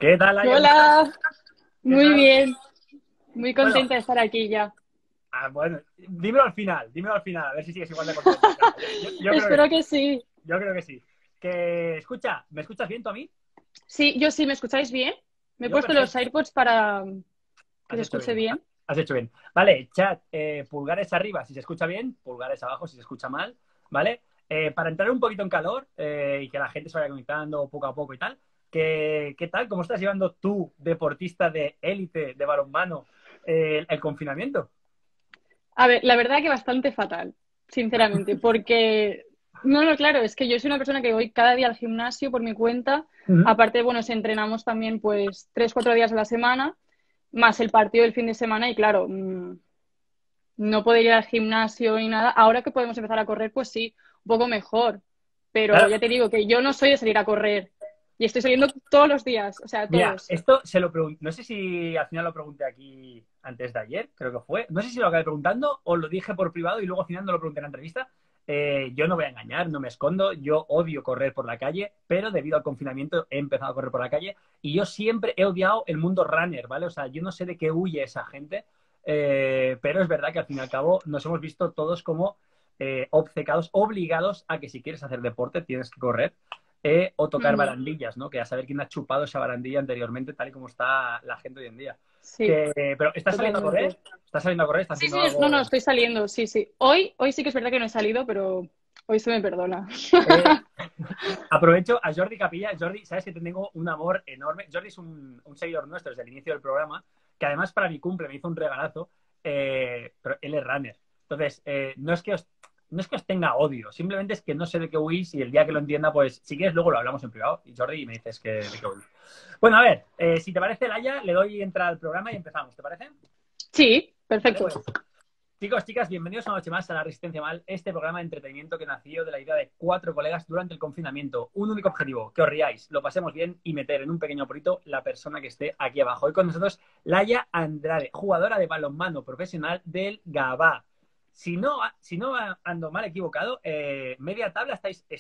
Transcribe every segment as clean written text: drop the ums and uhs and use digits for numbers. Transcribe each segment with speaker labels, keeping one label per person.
Speaker 1: ¿Qué tal, Laia? ¿Cómo estás?
Speaker 2: Hola,
Speaker 1: ¿Qué
Speaker 2: muy
Speaker 1: tal?
Speaker 2: bien, muy
Speaker 1: Bueno,
Speaker 2: contenta de estar aquí ya.
Speaker 1: bueno, dímelo al final, a ver si sigues igual de contenta. Yo creo que
Speaker 2: Espero
Speaker 1: sí,
Speaker 2: que sí.
Speaker 1: yo creo que sí. Que, escucha, ¿me escuchas bien tú a mí?
Speaker 2: Sí, yo sí, ¿me escucháis bien? Me he
Speaker 1: Yo
Speaker 2: puesto los
Speaker 1: perfecto,
Speaker 2: AirPods para que
Speaker 1: has
Speaker 2: se
Speaker 1: hecho
Speaker 2: escuche
Speaker 1: bien,
Speaker 2: bien.
Speaker 1: has hecho bien. Vale, chat, pulgares arriba si se escucha bien, pulgares abajo si se escucha mal, ¿vale? Para entrar un poquito en calor y que la gente se vaya conectando poco a poco y tal, ¿qué tal? ¿Cómo estás llevando tú, deportista de élite de balonmano, el confinamiento?
Speaker 2: A ver, la verdad que bastante fatal, sinceramente, porque, no, claro, es que yo soy una persona que voy cada día al gimnasio por mi cuenta.
Speaker 1: Ujú.
Speaker 2: Aparte, bueno, si entrenamos también pues 3, 4 días a la semana, más el partido del fin de semana y claro, no poder ir al gimnasio y nada. Ahora que podemos empezar a correr, pues sí, un poco mejor. Pero
Speaker 1: Claro,
Speaker 2: ya te digo que yo no soy de salir a correr y estoy saliendo todos los días, o sea,
Speaker 1: mira,
Speaker 2: todos.
Speaker 1: esto se lo pregunto, no sé si al final lo pregunté aquí antes de ayer, creo que fue, no sé si lo acabé preguntando o lo dije por privado y luego al final no lo pregunté en la entrevista. Yo no voy a engañar, no me escondo, yo odio correr por la calle, pero debido al confinamiento he empezado a correr por la calle y yo siempre he odiado el mundo runner, ¿vale? O sea, yo no sé de qué huye esa gente, pero es verdad que al fin y al cabo nos hemos visto todos como obcecados, obligados a que si quieres hacer deporte tienes que correr o tocar
Speaker 2: Ujú.
Speaker 1: barandillas, ¿no? Que a saber quién ha chupado esa barandilla anteriormente, tal y como está la gente hoy en día.
Speaker 2: Sí,
Speaker 1: Pero, ¿estás saliendo a correr?
Speaker 2: totalmente.
Speaker 1: ¿Estás saliendo a correr? ¿Estás
Speaker 2: Sí,
Speaker 1: haciendo
Speaker 2: sí, no,
Speaker 1: algo?
Speaker 2: estoy saliendo, sí, sí. Hoy sí que es verdad que no he salido, pero hoy se me perdona.
Speaker 1: Eh, Aprovecho a Jordi Capilla. Jordi, sabes que te tengo un amor enorme. Jordi es un seguidor nuestro desde el inicio del programa, que además para mi cumple me hizo un regalazo, pero él es runner. Entonces, no es que os tenga odio, simplemente es que no sé de qué huís y el día que lo entienda, pues si quieres luego lo hablamos en privado. Y Jordi me dices de qué huís. Bueno, a ver, si te parece, Laia, le doy entrada al programa y empezamos, ¿te parece?
Speaker 2: Sí,
Speaker 1: Vale,
Speaker 2: perfecto.
Speaker 1: pues chicos, chicas, bienvenidos una noche más a La Resistencia Mal, este programa de entretenimiento que nació de la idea de cuatro colegas durante el confinamiento. Un único objetivo, que os riáis, lo pasemos bien y meter en un pequeño apurito la persona que esté aquí abajo. Hoy con nosotros, Laia Andrade, jugadora de balonmano profesional del Gabá. Si no ando mal equivocado, media tabla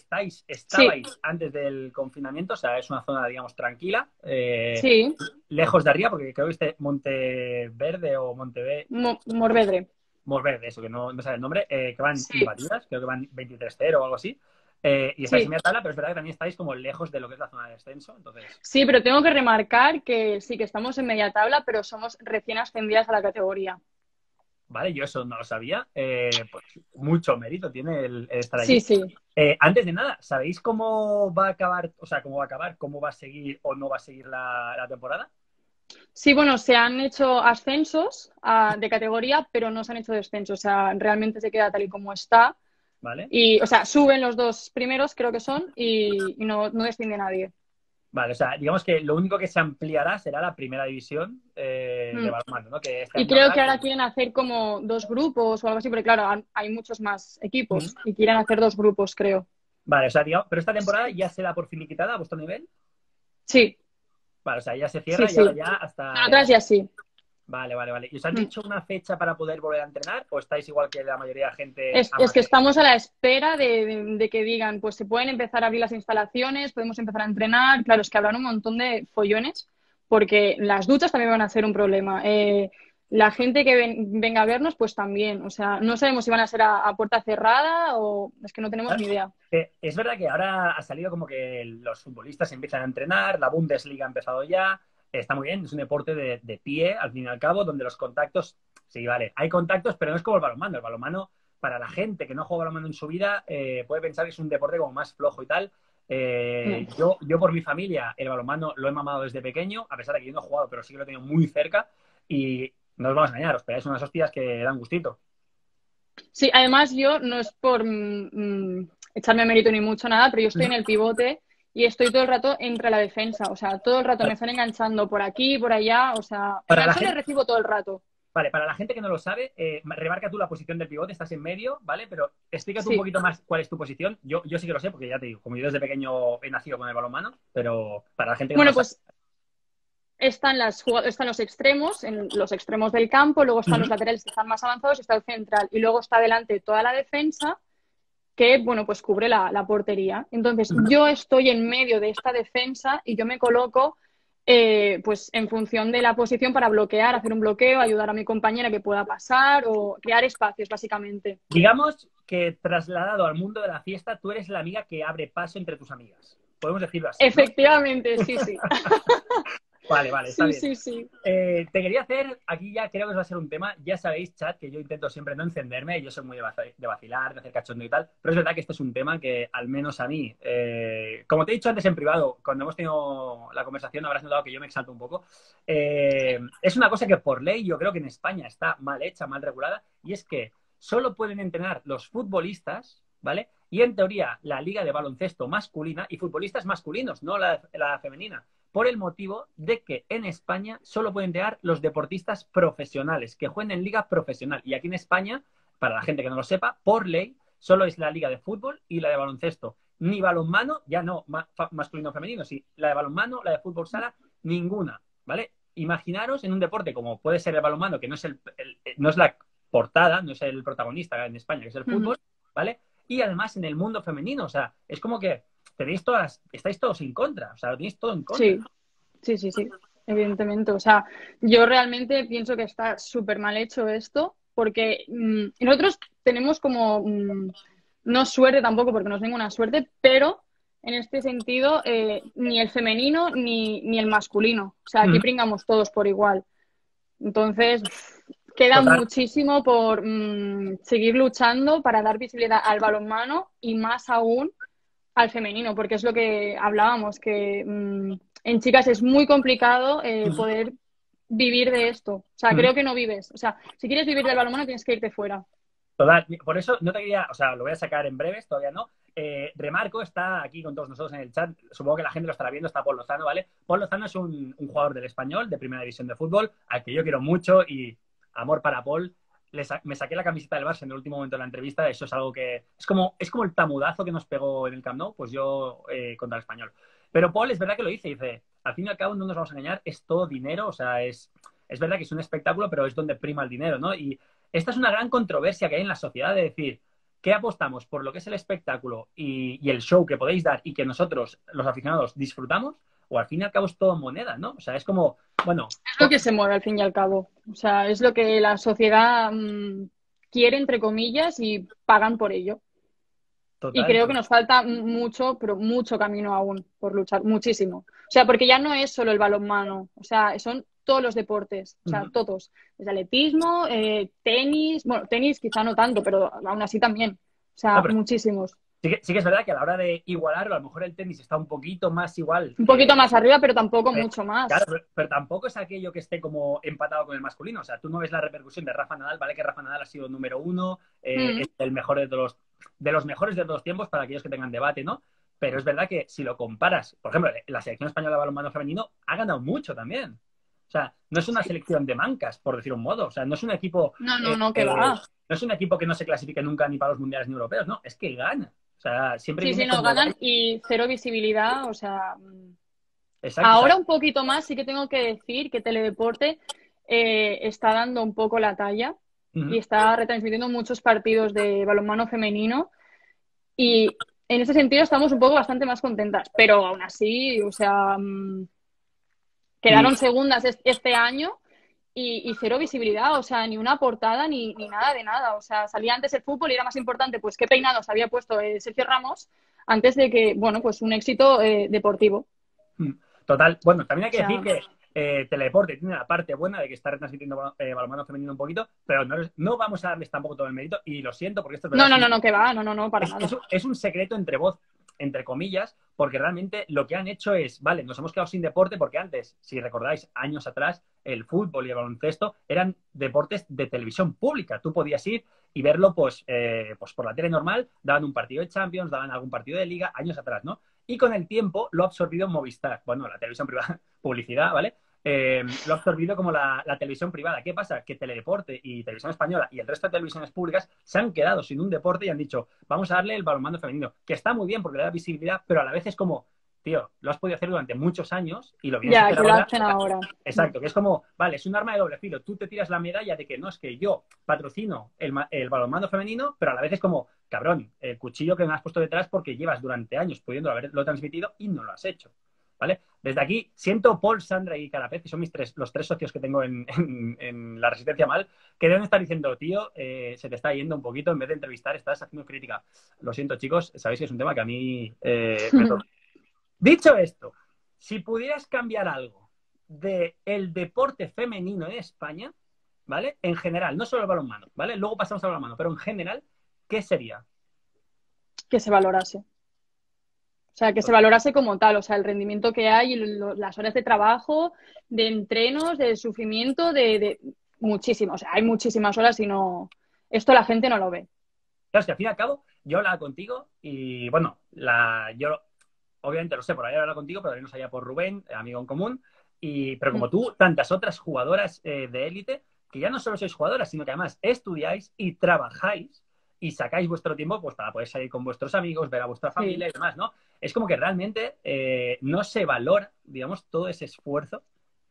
Speaker 2: Sí,
Speaker 1: estabais antes del confinamiento, o sea, es una zona, digamos, tranquila,
Speaker 2: sí,
Speaker 1: lejos de arriba, porque creo que este Monteverde o Monteve,
Speaker 2: Morvedre.
Speaker 1: Morverde, eso que no sabe el nombre, que van
Speaker 2: Sí,
Speaker 1: imbatidas, creo que van 23-0 o algo así. Y estáis en
Speaker 2: sí.
Speaker 1: media tabla, pero es verdad que también estáis como lejos de lo que es la zona de descenso. Entonces,
Speaker 2: Sí, pero tengo que remarcar que sí, que estamos en media tabla, pero somos recién ascendidas a la categoría.
Speaker 1: vale, yo eso no lo sabía. Pues mucho mérito tiene el estar
Speaker 2: Sí,
Speaker 1: allí.
Speaker 2: sí.
Speaker 1: Antes de nada, ¿sabéis cómo va a acabar, o sea, cómo va a acabar, cómo va a seguir o no va a seguir la temporada?
Speaker 2: Sí, bueno, se han hecho ascensos de categoría, pero no se han hecho descensos. O sea, realmente se queda tal y como está.
Speaker 1: ¿Vale?
Speaker 2: Y, o sea, suben los dos primeros, creo que son, y no desciende nadie.
Speaker 1: Vale, o sea, digamos que lo único que se ampliará será la primera división de
Speaker 2: Mm.
Speaker 1: balonmano, ¿no? Que este
Speaker 2: Y
Speaker 1: año
Speaker 2: creo
Speaker 1: habrá
Speaker 2: que ahora
Speaker 1: como...
Speaker 2: quieren hacer como dos grupos o algo así, porque claro, hay muchos más equipos y quieren hacer dos grupos, creo.
Speaker 1: Vale, o sea, digamos, pero esta temporada ya se da por finiquitada a vuestro nivel.
Speaker 2: Sí,
Speaker 1: Vale, o sea, ya se
Speaker 2: sí,
Speaker 1: cierra y ahora
Speaker 2: sí.
Speaker 1: ya
Speaker 2: Para
Speaker 1: hasta...
Speaker 2: atrás ya sí.
Speaker 1: Vale, vale, vale. ¿Y os han
Speaker 2: Mm.
Speaker 1: dicho una fecha para poder volver a entrenar o estáis igual que la mayoría de gente
Speaker 2: Es que
Speaker 1: amateur?
Speaker 2: estamos a la espera de que digan, pues se pueden empezar a abrir las instalaciones, podemos empezar a entrenar. Claro, es que habrán un montón de follones, porque las duchas también van a ser un problema. La gente que venga a vernos, pues también. O sea, no sabemos si van a ser a puerta cerrada o es que no tenemos ni idea.
Speaker 1: Es verdad que ahora ha salido como que los futbolistas empiezan a entrenar, la Bundesliga ha empezado ya, está muy bien, es un deporte de pie, al fin y al cabo, donde los contactos, sí, vale, hay contactos, pero no es como el balonmano, para la gente que no juega balonmano en su vida, puede pensar que es un deporte como más flojo y tal.
Speaker 2: No.
Speaker 1: Yo por mi familia, el balonmano lo he mamado desde pequeño, a pesar de que yo no he jugado, pero sí que lo he tenido muy cerca y no os vamos a engañar, os pegáis unas hostias que dan gustito.
Speaker 2: Sí, además yo no es por echarme mérito ni mucho nada, pero yo estoy en
Speaker 1: Ujú.
Speaker 2: el pivote y estoy todo el rato entre la defensa, o sea, todo el rato me están enganchando por aquí, por allá, o sea,
Speaker 1: Para la
Speaker 2: enganchones
Speaker 1: gente,
Speaker 2: recibo todo el rato.
Speaker 1: vale, para la gente que no lo sabe, remarca tú la posición del pivote, estás en medio, ¿vale? Pero explícate un
Speaker 2: Sí.
Speaker 1: poquito más cuál es tu posición. Yo sí que lo sé, porque ya te digo, como yo desde pequeño he nacido con el balonmano, pero para la gente que no lo
Speaker 2: Bueno,
Speaker 1: sabe.
Speaker 2: pues están los extremos, en los extremos del campo, luego están los
Speaker 1: Ujú.
Speaker 2: laterales que están más avanzados y está el central, y luego está delante toda la defensa que, bueno, pues cubre la portería. Entonces,
Speaker 1: Ujú.
Speaker 2: yo estoy en medio de esta defensa y yo me coloco. pues en función de la posición para bloquear, hacer un bloqueo, ayudar a mi compañera que pueda pasar o crear espacios, básicamente.
Speaker 1: Digamos que trasladado al mundo de la fiesta, tú eres la amiga que abre paso entre tus amigas. Podemos decirlo así, ¿no?
Speaker 2: Efectivamente, sí, sí.
Speaker 1: Vale, vale, está
Speaker 2: Sí,
Speaker 1: bien.
Speaker 2: sí, sí.
Speaker 1: Te quería hacer, aquí ya creo que os va a ser un tema, ya sabéis, chat, que yo intento siempre no encenderme, yo soy muy de vacilar, de hacer cachondo y tal, pero es verdad que este es un tema que al menos a mí, como te he dicho antes en privado, cuando hemos tenido la conversación habrás notado que yo me exalto un poco, es una cosa que por ley yo creo que en España está mal hecha, mal regulada, y es que solo pueden entrenar los futbolistas, ¿vale? Y en teoría la liga de baloncesto masculina y futbolistas masculinos, no la femenina, por el motivo de que en España solo pueden entrenar los deportistas profesionales, que jueguen en liga profesional. Y aquí en España, para la gente que no lo sepa, por ley, solo es la liga de fútbol y la de baloncesto. Ni balonmano, ya no masculino o femenino, sí, la de balonmano, la de fútbol sala, ninguna, ¿vale? Imaginaros en un deporte como puede ser el balonmano, que no es, no es la portada, no es el protagonista en España, que es el fútbol, ¿vale? Y además en el mundo femenino, o sea, es como que tenéis todas, estáis todos en contra, o sea, lo tenéis todo en contra.
Speaker 2: Sí, sí, sí, sí, evidentemente. O sea, yo realmente pienso que está súper mal hecho esto, porque nosotros tenemos como, no suerte tampoco, porque no es ninguna suerte, pero en este sentido, ni el femenino ni el masculino. O sea, aquí pringamos todos por igual. Entonces, queda
Speaker 1: Total.
Speaker 2: muchísimo por seguir luchando para dar visibilidad al balonmano y más aún al femenino, porque es lo que hablábamos, que en chicas es muy complicado poder vivir de esto. O sea, creo que no vives. O sea, si quieres vivir del balonmano tienes que irte fuera.
Speaker 1: Total, por eso no te quería, o sea, lo voy a sacar en breves, todavía no. Remarco, está aquí con todos nosotros en el chat, supongo que la gente lo estará viendo, está Paul Lozano, ¿vale? Paul Lozano es un jugador del Español, de primera división de fútbol, al que yo quiero mucho y amor para Paul. Me saqué la camiseta del Barça en el último momento de la entrevista, eso es algo que es como el tamudazo que nos pegó en el Camp Nou, pues yo contra el Español. Pero Paul es verdad que lo dice, al fin y al cabo no nos vamos a engañar, es todo dinero, o sea, es verdad que es un espectáculo, pero es donde prima el dinero, ¿no? Y esta es una gran controversia que hay en la sociedad de decir, ¿qué apostamos por lo que es el espectáculo y el show que podéis dar y que nosotros, los aficionados, disfrutamos? O al fin y al cabo es todo moneda, ¿no? O sea, es como, bueno...
Speaker 2: Es lo que se mueve al fin y al cabo. O sea, es lo que la sociedad quiere, entre comillas, y pagan por ello. Y
Speaker 1: Total.
Speaker 2: creo que nos falta mucho, pero mucho camino aún por luchar, muchísimo. O sea, porque ya no es solo el balonmano, o sea, son todos los deportes, o sea, todos. Desde atletismo, tenis, bueno, tenis quizá no tanto, pero aún así también. O
Speaker 1: No,
Speaker 2: sea,
Speaker 1: pero
Speaker 2: muchísimos.
Speaker 1: sí que es verdad que a la hora de igualarlo, a lo mejor el tenis está un poquito más igual
Speaker 2: Un poquito
Speaker 1: que...
Speaker 2: más arriba, pero tampoco
Speaker 1: eh,
Speaker 2: mucho
Speaker 1: Claro,
Speaker 2: más.
Speaker 1: pero tampoco es aquello que esté como empatado con el masculino. O sea, tú no ves la repercusión de Rafa Nadal, ¿vale? Que Rafa Nadal ha sido número uno,
Speaker 2: Mm.
Speaker 1: es el mejor de los mejores de todos los tiempos para aquellos que tengan debate, ¿no? Pero es verdad que si lo comparas, por ejemplo, la selección española de balonmano femenino ha ganado mucho también. O sea, no es una
Speaker 2: Sí.
Speaker 1: selección de mancas, por decir un modo. O sea, no es un equipo,
Speaker 2: No, no, no, que va.
Speaker 1: no es un equipo que no se clasifique nunca ni para los mundiales ni europeos, no, es que gana. O sea, siempre
Speaker 2: Sí, sí,
Speaker 1: viene
Speaker 2: no,
Speaker 1: con
Speaker 2: ganan
Speaker 1: medallas.
Speaker 2: y cero visibilidad, o sea,
Speaker 1: Exacto, o sea,
Speaker 2: ahora un poquito más, sí que tengo que decir que Teledeporte está dando un poco la talla y está retransmitiendo muchos partidos de balonmano femenino y en ese sentido estamos un poco bastante más contentas, pero aún así, o sea,
Speaker 1: y
Speaker 2: quedaron segundas este año y cero visibilidad, o sea, ni una portada ni nada de nada, o sea, salía antes el fútbol y era más importante, pues qué peinados había puesto Sergio Ramos antes de que, bueno, pues un éxito deportivo.
Speaker 1: total, bueno, también hay
Speaker 2: O
Speaker 1: que decir
Speaker 2: sea,
Speaker 1: que Teledeporte tiene la parte buena de que está retransmitiendo balonmano femenino un poquito, pero no vamos a darles tampoco todo el mérito, y lo siento, porque esto es verdad,
Speaker 2: no, no, no, no, que va, no, no, no, para
Speaker 1: es, es
Speaker 2: nada.
Speaker 1: un, es un secreto entre comillas, porque realmente lo que han hecho es, vale, nos hemos quedado sin deporte porque antes, si recordáis, años atrás, el fútbol y el baloncesto eran deportes de televisión pública. Tú podías ir y verlo pues por la tele normal, daban un partido de Champions, daban algún partido de Liga, años atrás, ¿no? Y con el tiempo lo ha absorbido Movistar, bueno, la televisión privada, publicidad, ¿vale? Lo ha absorbido como la televisión privada. ¿Qué pasa? Que Teledeporte y Televisión Española y el resto de televisiones públicas se han quedado sin un deporte y han dicho, vamos a darle el balonmano femenino, que está muy bien porque le da visibilidad, pero a la vez es como, tío, lo has podido hacer durante muchos años y lo vienes a
Speaker 2: Ya,
Speaker 1: hacer
Speaker 2: que lo
Speaker 1: ahora.
Speaker 2: hacen ahora.
Speaker 1: Exacto, que es como, vale, es un arma de doble filo. Tú te tiras la medalla de que no es que yo patrocino el balonmano femenino, pero a la vez es como, cabrón, el cuchillo que me has puesto detrás porque llevas durante años pudiendo haberlo transmitido y no lo has hecho. ¿vale? Desde aquí siento Paul, Sandra y Carapez, que son los tres socios que tengo en la Resistencia Mal, que deben estar diciendo, tío, se te está yendo un poquito, en vez de entrevistar, estás haciendo crítica. Lo siento, chicos, sabéis que es un tema que a mí me toca. Dicho esto, si pudieras cambiar algo del deporte femenino en España, ¿vale? En general, no solo el balonmano, ¿vale? Luego pasamos al balonmano, pero en general, ¿qué sería?
Speaker 2: Que se valorase. O sea, que se valorase como tal, o sea, el rendimiento que hay, las horas de trabajo, de entrenos, de sufrimiento, de muchísimo. O sea, hay muchísimas horas y no. Esto la gente no lo ve.
Speaker 1: Claro, es que al fin y al cabo, yo hablaba contigo y, bueno, yo obviamente lo sé por haber hablado contigo, pero también lo sabía por Rubén, amigo en común, pero como tú, tantas otras jugadoras de élite, que ya no solo sois jugadoras, sino que además estudiáis y trabajáis y sacáis vuestro tiempo pues, para poder salir con vuestros amigos, ver a vuestra familia
Speaker 2: Sí.
Speaker 1: y demás, ¿no? Es como que realmente no se valora, digamos, todo ese esfuerzo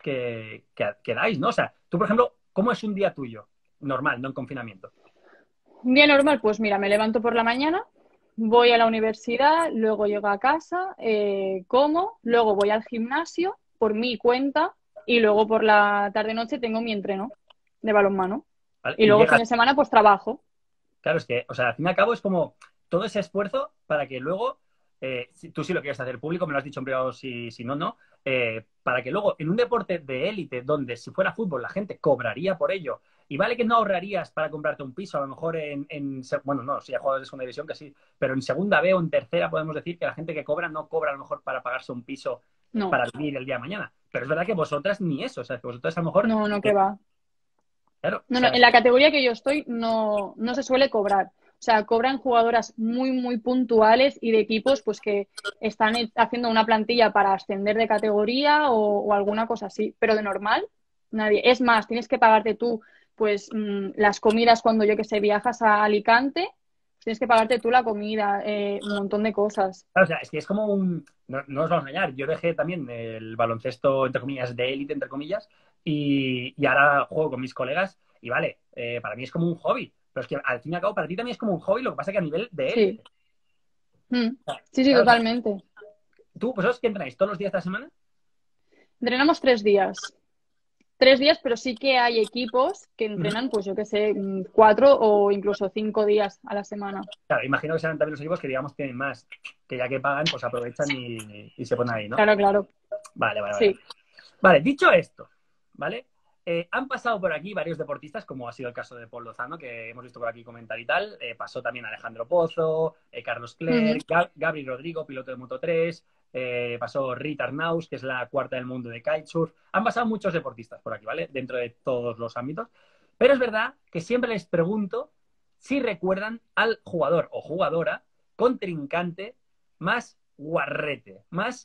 Speaker 1: que dais, ¿no? O sea, tú, por ejemplo, ¿cómo es un día tuyo? Normal, no en confinamiento.
Speaker 2: Un día normal, pues mira, me levanto por la mañana, voy a la universidad, luego llego a casa, como, luego voy al gimnasio por mi cuenta y luego por la tarde-noche tengo mi entreno de balonmano.
Speaker 1: ¿Vale?
Speaker 2: Y
Speaker 1: Y
Speaker 2: luego
Speaker 1: llegas.
Speaker 2: fin de semana pues trabajo.
Speaker 1: Claro, es que, o sea, al fin y al cabo es como todo ese esfuerzo para que luego, si tú sí lo quieres hacer público, me lo has dicho en privado, si no, no, para que luego en un deporte de élite donde si fuera fútbol la gente cobraría por ello, y vale que no ahorrarías para comprarte un piso, a lo mejor bueno, no, si hay jugadores de segunda división que sí, pero en segunda B o en tercera podemos decir que la gente que cobra no cobra a lo mejor para pagarse un piso
Speaker 2: No,
Speaker 1: para vivir el día de mañana. Pero es verdad que vosotras ni eso, o sea, que vosotras a lo mejor,
Speaker 2: no, no, que va.
Speaker 1: claro, o
Speaker 2: No, no,
Speaker 1: sea,
Speaker 2: en la categoría que yo estoy no se suele cobrar. O sea, cobran jugadoras muy, muy puntuales y de equipos pues que están haciendo una plantilla para ascender de categoría o alguna cosa así. Pero de normal, nadie. Es más, tienes que pagarte tú pues las comidas cuando yo que sé viajas a Alicante, tienes que pagarte tú la comida, un montón de cosas.
Speaker 1: claro, o sea, es que es como un... No, no os vamos a engañar, yo dejé también el baloncesto, entre comillas, de élite, entre comillas, y ahora juego con mis colegas y vale, para mí es como un hobby, pero es que al fin y al cabo para ti también es como un hobby, lo que pasa que a nivel de
Speaker 2: Sí.
Speaker 1: élite.
Speaker 2: Mm.
Speaker 1: O sea,
Speaker 2: Sí, sí,
Speaker 1: claro, o sea,
Speaker 2: totalmente.
Speaker 1: tú, vosotros que entrenáis todos los días de la semana,
Speaker 2: Entrenamos 3 días. 3 días, pero sí que hay equipos que
Speaker 1: ujú.
Speaker 2: entrenan, pues yo qué sé, 4 o incluso 5 días a la semana.
Speaker 1: Claro, imagino que serán también los equipos que digamos tienen más, que ya que pagan, pues aprovechan y se ponen ahí, ¿no?
Speaker 2: Claro, claro.
Speaker 1: Vale, vale, vale.
Speaker 2: Sí.
Speaker 1: Vale, dicho esto, ¿vale? Han pasado por aquí varios deportistas, como ha sido el caso de Paul Lozano, que hemos visto por aquí comentar y tal. Pasó también Alejandro Pozo, Carlos
Speaker 2: Ujú.
Speaker 1: Clerc, Gabri Rodrigo, piloto de Moto3. Pasó Rita Arnaus, que es la cuarta del mundo de kitesurf. Han pasado muchos deportistas por aquí, ¿vale? Dentro de todos los ámbitos. Pero es verdad que siempre les pregunto si recuerdan al jugador o jugadora contrincante más guarrete, más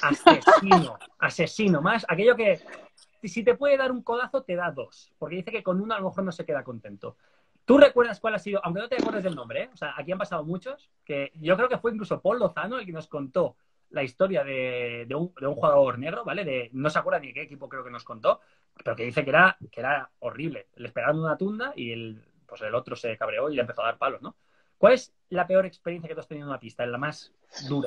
Speaker 1: asesino, más aquello que si te puede dar un codazo, te da dos, porque dice que con uno a lo mejor no se queda contento. ¿Tú recuerdas cuál ha sido, aunque no te acuerdes del nombre, o sea, aquí han pasado muchos, que yo creo que fue incluso Paul Lozano el que nos contó la historia de un jugador negro, ¿vale? No se acuerda ni de qué equipo creo que nos contó, pero que dice que era horrible. Le esperaron una tunda y pues el otro se cabreó y le empezó a dar palos, ¿no? ¿Cuál es la peor experiencia que tú has tenido en una pista? La más dura.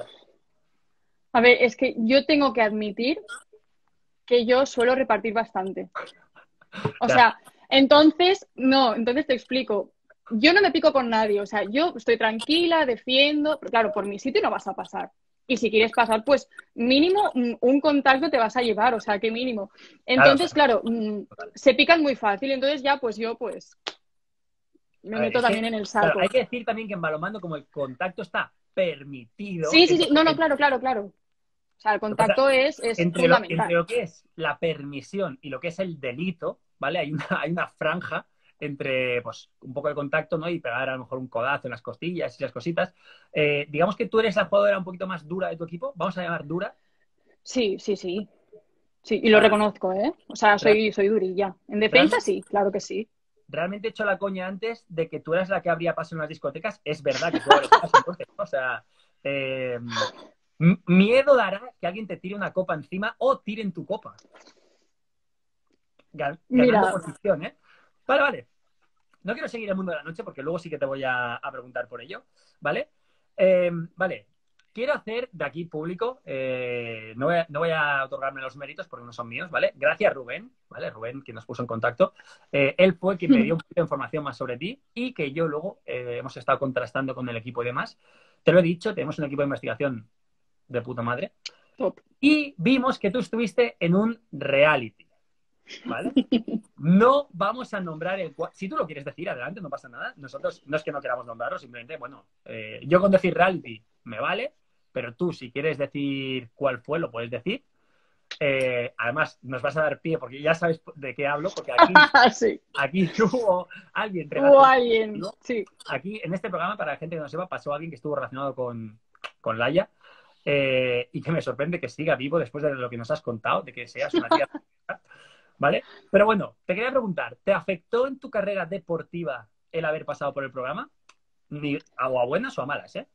Speaker 2: A ver, es que yo tengo que admitir que yo suelo repartir bastante. O
Speaker 1: Ya,
Speaker 2: sea, entonces te explico. Yo no me pico con nadie, o sea, yo estoy tranquila, defiendo, pero claro, por mi sitio no vas a pasar. Y si quieres pasar, pues mínimo un contacto te vas a llevar, o sea, qué mínimo.
Speaker 1: claro,
Speaker 2: Entonces, claro, se pican muy fácil, entonces ya pues yo pues me
Speaker 1: a ver,
Speaker 2: meto
Speaker 1: es que,
Speaker 2: también en el
Speaker 1: claro, hay
Speaker 2: saco.
Speaker 1: que decir también que en balonmano, como el contacto está permitido,
Speaker 2: Sí, sí, sí,
Speaker 1: entonces,
Speaker 2: no, no, claro, claro, claro. O sea, el
Speaker 1: lo que pasa,
Speaker 2: contacto es
Speaker 1: entre
Speaker 2: fundamental.
Speaker 1: lo que es la permisión y lo que es el delito, ¿vale? Hay una franja entre, pues, un poco de contacto, ¿no? Y pegar a lo mejor un codazo en las costillas y esas cositas. Digamos que tú eres la jugadora un poquito más dura de tu equipo, vamos a llamar dura.
Speaker 2: Sí, sí, sí. Sí,
Speaker 1: O
Speaker 2: y lo
Speaker 1: sea,
Speaker 2: reconozco, ¿eh? O sea,
Speaker 1: real-
Speaker 2: soy durilla. En defensa
Speaker 1: realmente,
Speaker 2: sí, claro que sí.
Speaker 1: realmente he hecho la coña antes de que tú eras la que abría paso en las discotecas. Es verdad que tú abres paso entonces, ¿no? O sea, eh, miedo dará que alguien te tire una copa encima o tiren tu copa, ganando
Speaker 2: Mira,
Speaker 1: posición, ¿eh? Vale, vale. No quiero seguir el mundo de la noche porque luego sí que te voy a preguntar por ello, ¿vale? Vale. quiero hacer de aquí público, no voy a otorgarme los méritos porque no son míos, ¿vale? Gracias, Rubén, ¿vale? Rubén, quien nos puso en contacto. Él fue quien me dio un poquito de información más sobre ti y que yo luego hemos estado contrastando con el equipo y demás. Te lo he dicho, tenemos un equipo de investigación de puta madre.
Speaker 2: Top.
Speaker 1: Y vimos que tú estuviste en un reality, ¿vale? No vamos a nombrar el cual. Si tú lo quieres decir, adelante, no pasa nada. Nosotros no es que no queramos nombrarlo, simplemente, bueno, yo con decir reality me vale, pero tú, si quieres decir cuál fue, lo puedes decir. Además, nos vas a dar pie, porque ya sabes de qué hablo, porque aquí,
Speaker 2: Sí.
Speaker 1: aquí hubo alguien
Speaker 2: Hubo
Speaker 1: relacionado.
Speaker 2: alguien, sí.
Speaker 1: Aquí, en este programa, para la gente que no sepa, pasó alguien que estuvo relacionado con Laia. Y que me sorprende que siga vivo después de lo que nos has contado, de que seas una tía. ¿Vale? Pero bueno, te quería preguntar, ¿te afectó en tu carrera deportiva el haber pasado por el programa? O a buenas o a malas, ¿eh?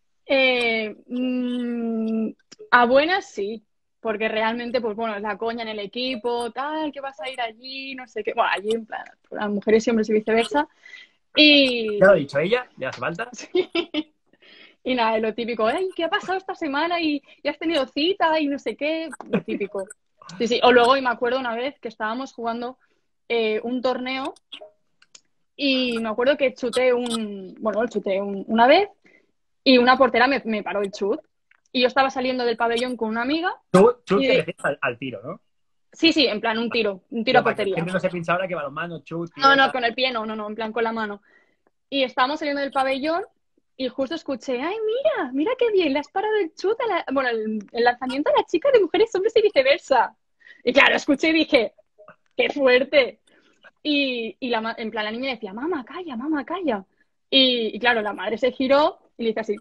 Speaker 2: A buenas sí, porque realmente, pues bueno, es la coña en el equipo, tal, que vas a ir allí, no sé qué. Bueno, allí en plan, las mujeres y hombres y viceversa.
Speaker 1: Ya lo ha
Speaker 2: Y,
Speaker 1: dicho ella, ya hace falta.
Speaker 2: y nada, lo típico, ay, ¿qué ha pasado esta semana? Y has tenido cita y no sé qué, lo típico. Sí, sí. O luego, y me acuerdo una vez que estábamos jugando un torneo y me acuerdo que chuté una vez y una portera me paró el chut. Y yo estaba saliendo del pabellón con una amiga
Speaker 1: Tú
Speaker 2: y
Speaker 1: te refieres al tiro, ¿no?
Speaker 2: sí, sí, en plan un tiro
Speaker 1: Digo,
Speaker 2: a
Speaker 1: para que la
Speaker 2: portería.
Speaker 1: gente no se piensa ahora que balonmano, chut,
Speaker 2: No, no,
Speaker 1: pilota.
Speaker 2: con el pie no, no, no, en plan con la mano. Y estábamos saliendo del pabellón y justo escuché, ay, mira, mira qué bien, le has parado el chut bueno, el lanzamiento a la chica de mujeres, hombres y viceversa. Y claro, escuché y dije, qué fuerte. En plan la niña decía, mamá, calla, mamá, calla. Y claro, la madre se giró y le dice así,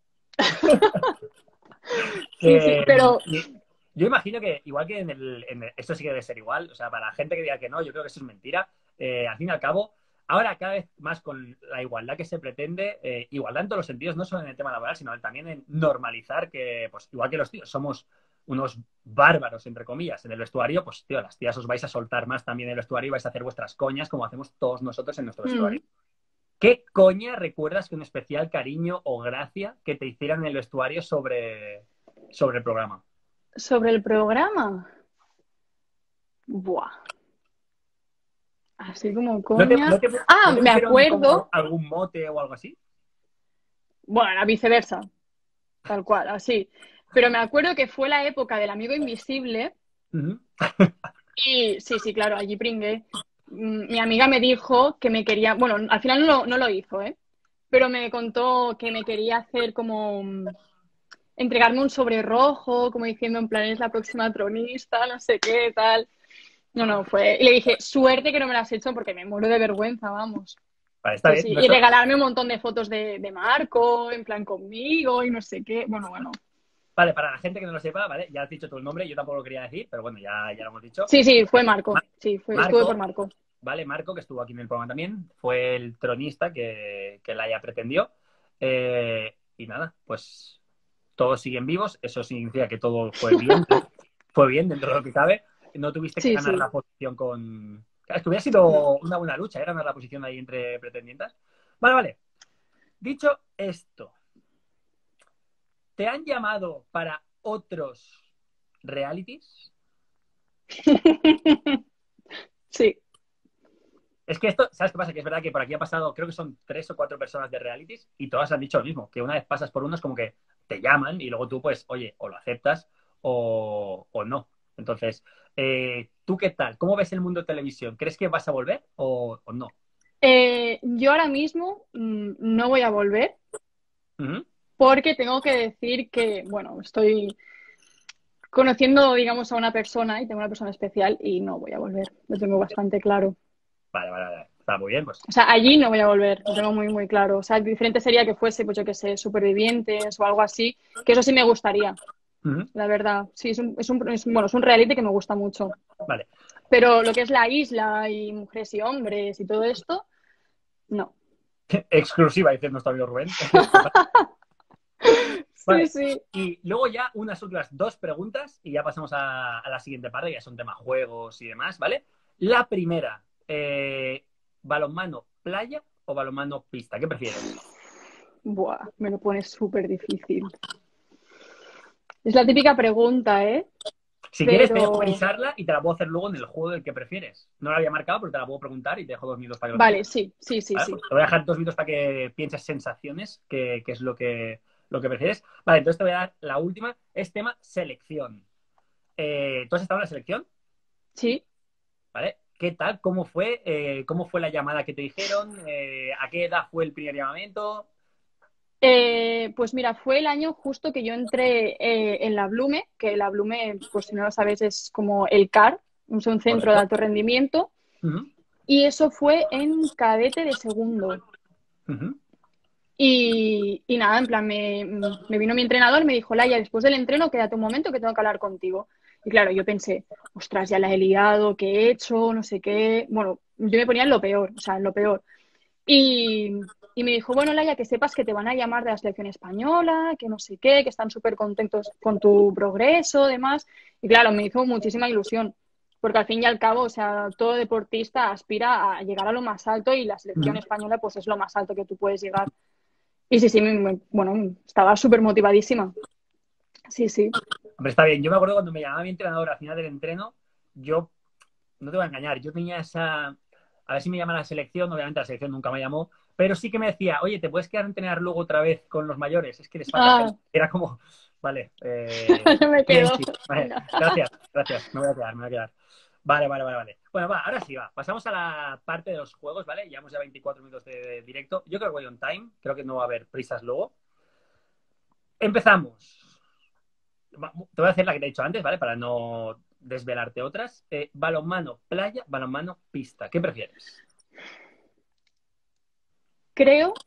Speaker 2: sí, sí, pero
Speaker 1: Yo imagino que, igual que esto sí que debe ser igual, o sea, para la gente que diga que no, yo creo que eso es mentira. Al fin y al cabo, ahora cada vez más con la igualdad que se pretende, igualdad en todos los sentidos, no solo en el tema laboral, sino también en normalizar que, pues, igual que los tíos somos unos bárbaros, entre comillas, en el vestuario, pues, tío, las tías os vais a soltar más también en el vestuario y vais a hacer vuestras coñas como hacemos todos nosotros en nuestro vestuario. ¿Qué coña recuerdas con especial cariño o gracia que te hicieran en el vestuario sobre el programa?
Speaker 2: sobre el programa, buah, así como
Speaker 1: ¿No te,
Speaker 2: coña.
Speaker 1: no te,
Speaker 2: Ah,
Speaker 1: no te
Speaker 2: me
Speaker 1: pusieron
Speaker 2: acuerdo,
Speaker 1: como algún mote o algo así?
Speaker 2: bueno, la viceversa, tal cual, así. Pero me acuerdo que fue la época del amigo invisible
Speaker 1: Uh-huh.
Speaker 2: y sí, sí, claro, allí pringué. Mi amiga me dijo que me quería, bueno, al final no lo hizo, ¿eh? Pero me contó que me quería hacer como entregarme un sobre rojo, como diciendo en plan es la próxima tronista, no sé qué, tal. No, no, fue. Y le dije, suerte que no me lo has hecho porque me muero de vergüenza, vamos.
Speaker 1: Vale, está
Speaker 2: Sí,
Speaker 1: bien.
Speaker 2: sí. Y regalarme un montón de fotos de Marco, en plan conmigo y no sé qué. Bueno, bueno.
Speaker 1: Vale, para la gente que no lo sepa, ¿vale? Ya has dicho tú el nombre, yo tampoco lo quería decir, pero bueno, ya lo hemos dicho.
Speaker 2: Sí, sí, fue Marco. Sí, estuve por
Speaker 1: Marco,
Speaker 2: Marco.
Speaker 1: ¿vale? Marco, que estuvo aquí en el programa también, fue el tronista que Laia pretendió. Y nada, pues todos siguen vivos, eso significa que todo fue bien dentro de lo que cabe. No tuviste que
Speaker 2: Sí,
Speaker 1: ganar
Speaker 2: sí.
Speaker 1: la posición con... Claro, es que hubiera sido una buena lucha, ganar la posición ahí entre pretendientes. Vale, vale. Dicho esto, ¿te han llamado para otros realities?
Speaker 2: Sí.
Speaker 1: Es que esto, ¿sabes qué pasa? Que es verdad que por aquí ha pasado, creo que son 3 o 4 personas de realities y todas han dicho lo mismo, que una vez pasas por uno es como que te llaman y luego tú, pues, oye, o lo aceptas o no. Entonces, ¿tú qué tal? ¿Cómo ves el mundo de televisión? ¿Crees que vas a volver o no?
Speaker 2: Yo ahora mismo no voy a volver
Speaker 1: Ujú.
Speaker 2: porque tengo que decir que, bueno, estoy conociendo, digamos, a una persona y tengo una persona especial y no voy a volver. Lo tengo bastante claro.
Speaker 1: Vale, vale, vale. Está muy bien, pues.
Speaker 2: O sea, allí no voy a volver, lo tengo muy, muy claro. O sea, diferente sería que fuese, pues yo qué sé, supervivientes o algo así, que eso sí me gustaría,
Speaker 1: Ujú.
Speaker 2: la verdad. Sí, bueno, es un reality que me gusta mucho.
Speaker 1: Vale.
Speaker 2: Pero lo que es la isla y mujeres y hombres y todo esto, no.
Speaker 1: Exclusiva, dice nuestro amigo Rubén.
Speaker 2: Sí,
Speaker 1: Vale.
Speaker 2: sí.
Speaker 1: Y luego ya unas últimas 2 preguntas y ya pasamos a la siguiente parte, ya son temas juegos y demás, ¿vale? La primera, ¿balonmano playa o balonmano pista? ¿Qué prefieres?
Speaker 2: Buah, me lo pones súper difícil. Es la típica pregunta, ¿eh?
Speaker 1: Si quieres, te dejo
Speaker 2: Pero,
Speaker 1: pensarla y te la puedo hacer luego en el juego del que prefieres. No la había marcado, pero te la puedo preguntar y te dejo 2 minutos para que lo
Speaker 2: vale,
Speaker 1: pienses.
Speaker 2: sí, sí, sí,
Speaker 1: ¿Vale?
Speaker 2: sí.
Speaker 1: Pues te voy a dejar 2 minutos para que pienses sensaciones, que es lo que prefieres. Vale, entonces te voy a dar la última. Es tema selección. ¿Tú has estado en la selección?
Speaker 2: Sí.
Speaker 1: ¿Vale? ¿Qué tal? ¿Cómo fue la llamada que te dijeron? ¿A qué edad fue el primer llamamiento?
Speaker 2: Pues mira, fue el año justo que yo entré en la Blume, que la Blume, pues si no lo sabes, es como el CAR, es un centro de
Speaker 1: Correcto.
Speaker 2: alto rendimiento,
Speaker 1: Ujú,
Speaker 2: y eso fue en cadete de segundo.
Speaker 1: ujú,
Speaker 2: Y nada, en plan, me vino mi entrenador y me dijo, Laia, después del entreno, quédate un momento que tengo que hablar contigo. Y claro, yo pensé, ostras, ya la he liado, ¿qué he hecho? No sé qué. Bueno, yo me ponía en lo peor, o sea, en lo peor. Y me dijo, bueno, Laia, que sepas que te van a llamar de la selección española, que no sé qué, que están súper contentos con tu progreso, demás. Y claro, me hizo muchísima ilusión, porque al fin y al cabo, o sea, todo deportista aspira a llegar a lo más alto y la selección
Speaker 1: ujú.
Speaker 2: española pues es lo más alto que tú puedes llegar. Y sí, sí, bueno, estaba súper motivadísima. Sí, sí.
Speaker 1: Hombre, está bien. Yo me acuerdo cuando me llamaba mi entrenador al final del entreno, yo no te voy a engañar, yo tenía esa. A ver si me llama la selección, obviamente la selección nunca me llamó, pero sí que me decía, oye, ¿te puedes quedar a entrenar luego otra vez con los mayores? Es que les falta gente.
Speaker 2: Ah,
Speaker 1: Era como, vale,
Speaker 2: no me quedo.
Speaker 1: silencio. Vale,
Speaker 2: Venga.
Speaker 1: gracias, gracias, me voy a quedar. Vale, vale, vale, vale. Bueno, va, ahora sí va. Pasamos a la parte de los juegos, ¿vale? Llevamos ya 24 minutos de directo. Yo creo que voy on time, creo que no va a haber prisas luego. Empezamos. Te voy a hacer la que te he dicho antes, ¿vale? Para no desvelarte otras. Balonmano playa, balonmano pista. ¿Qué prefieres?
Speaker 2: Creo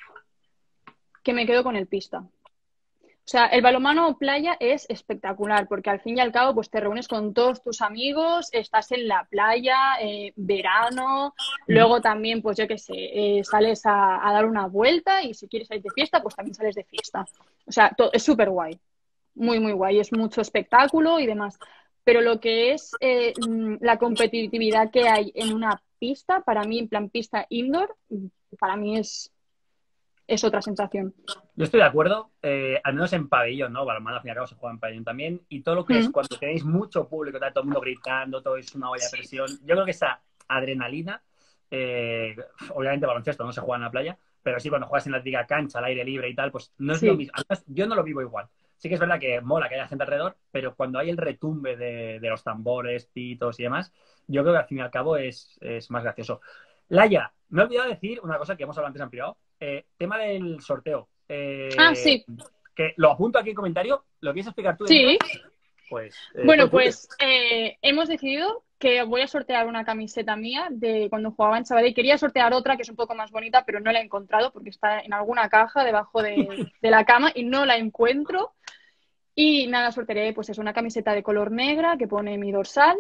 Speaker 2: que me quedo con el pista. O sea, el balonmano playa es espectacular porque al fin y al cabo pues te reúnes con todos tus amigos, estás en la playa, verano,
Speaker 1: Ujú.
Speaker 2: luego también pues yo qué sé, sales a dar una vuelta y si quieres salir de fiesta pues también sales de fiesta. O sea, es súper guay, muy, muy guay, es mucho espectáculo y demás. Pero lo que es la competitividad que hay en una pista, para mí en plan pista indoor, para mí es otra sensación.
Speaker 1: Yo estoy de acuerdo, al menos en pabellón, ¿no? Balonmano al fin y al cabo se juega en pabellón también. Y todo lo que es
Speaker 2: Mm,
Speaker 1: cuando tenéis mucho público, todo el mundo gritando, todo es una olla de
Speaker 2: sí.
Speaker 1: presión. Yo creo que esa adrenalina, eh, obviamente baloncesto no se juega en la playa, pero sí cuando juegas en la liga cancha, al aire libre y tal, pues no es lo
Speaker 2: Sí.
Speaker 1: mismo. Además, yo no lo vivo igual. Sí que es verdad que mola que haya gente alrededor, pero cuando hay el retumbe de los tambores, pitos y demás, yo creo que al fin y al cabo es más gracioso. Laia, me he olvidado decir una cosa que hemos hablado antes en privado. Tema del sorteo.
Speaker 2: Ah, sí.
Speaker 1: Que lo apunto aquí en comentario. ¿Lo quieres explicar tú de mientras?
Speaker 2: Sí,
Speaker 1: Pues
Speaker 2: bueno,
Speaker 1: todo tuyo.
Speaker 2: pues hemos decidido que voy a sortear una camiseta mía de cuando jugaba en Sabadell. Quería sortear otra que es un poco más bonita, pero no la he encontrado porque está en alguna caja debajo de la cama y no la encuentro. Y nada, sortearé pues es una camiseta de color negra que pone mi dorsal,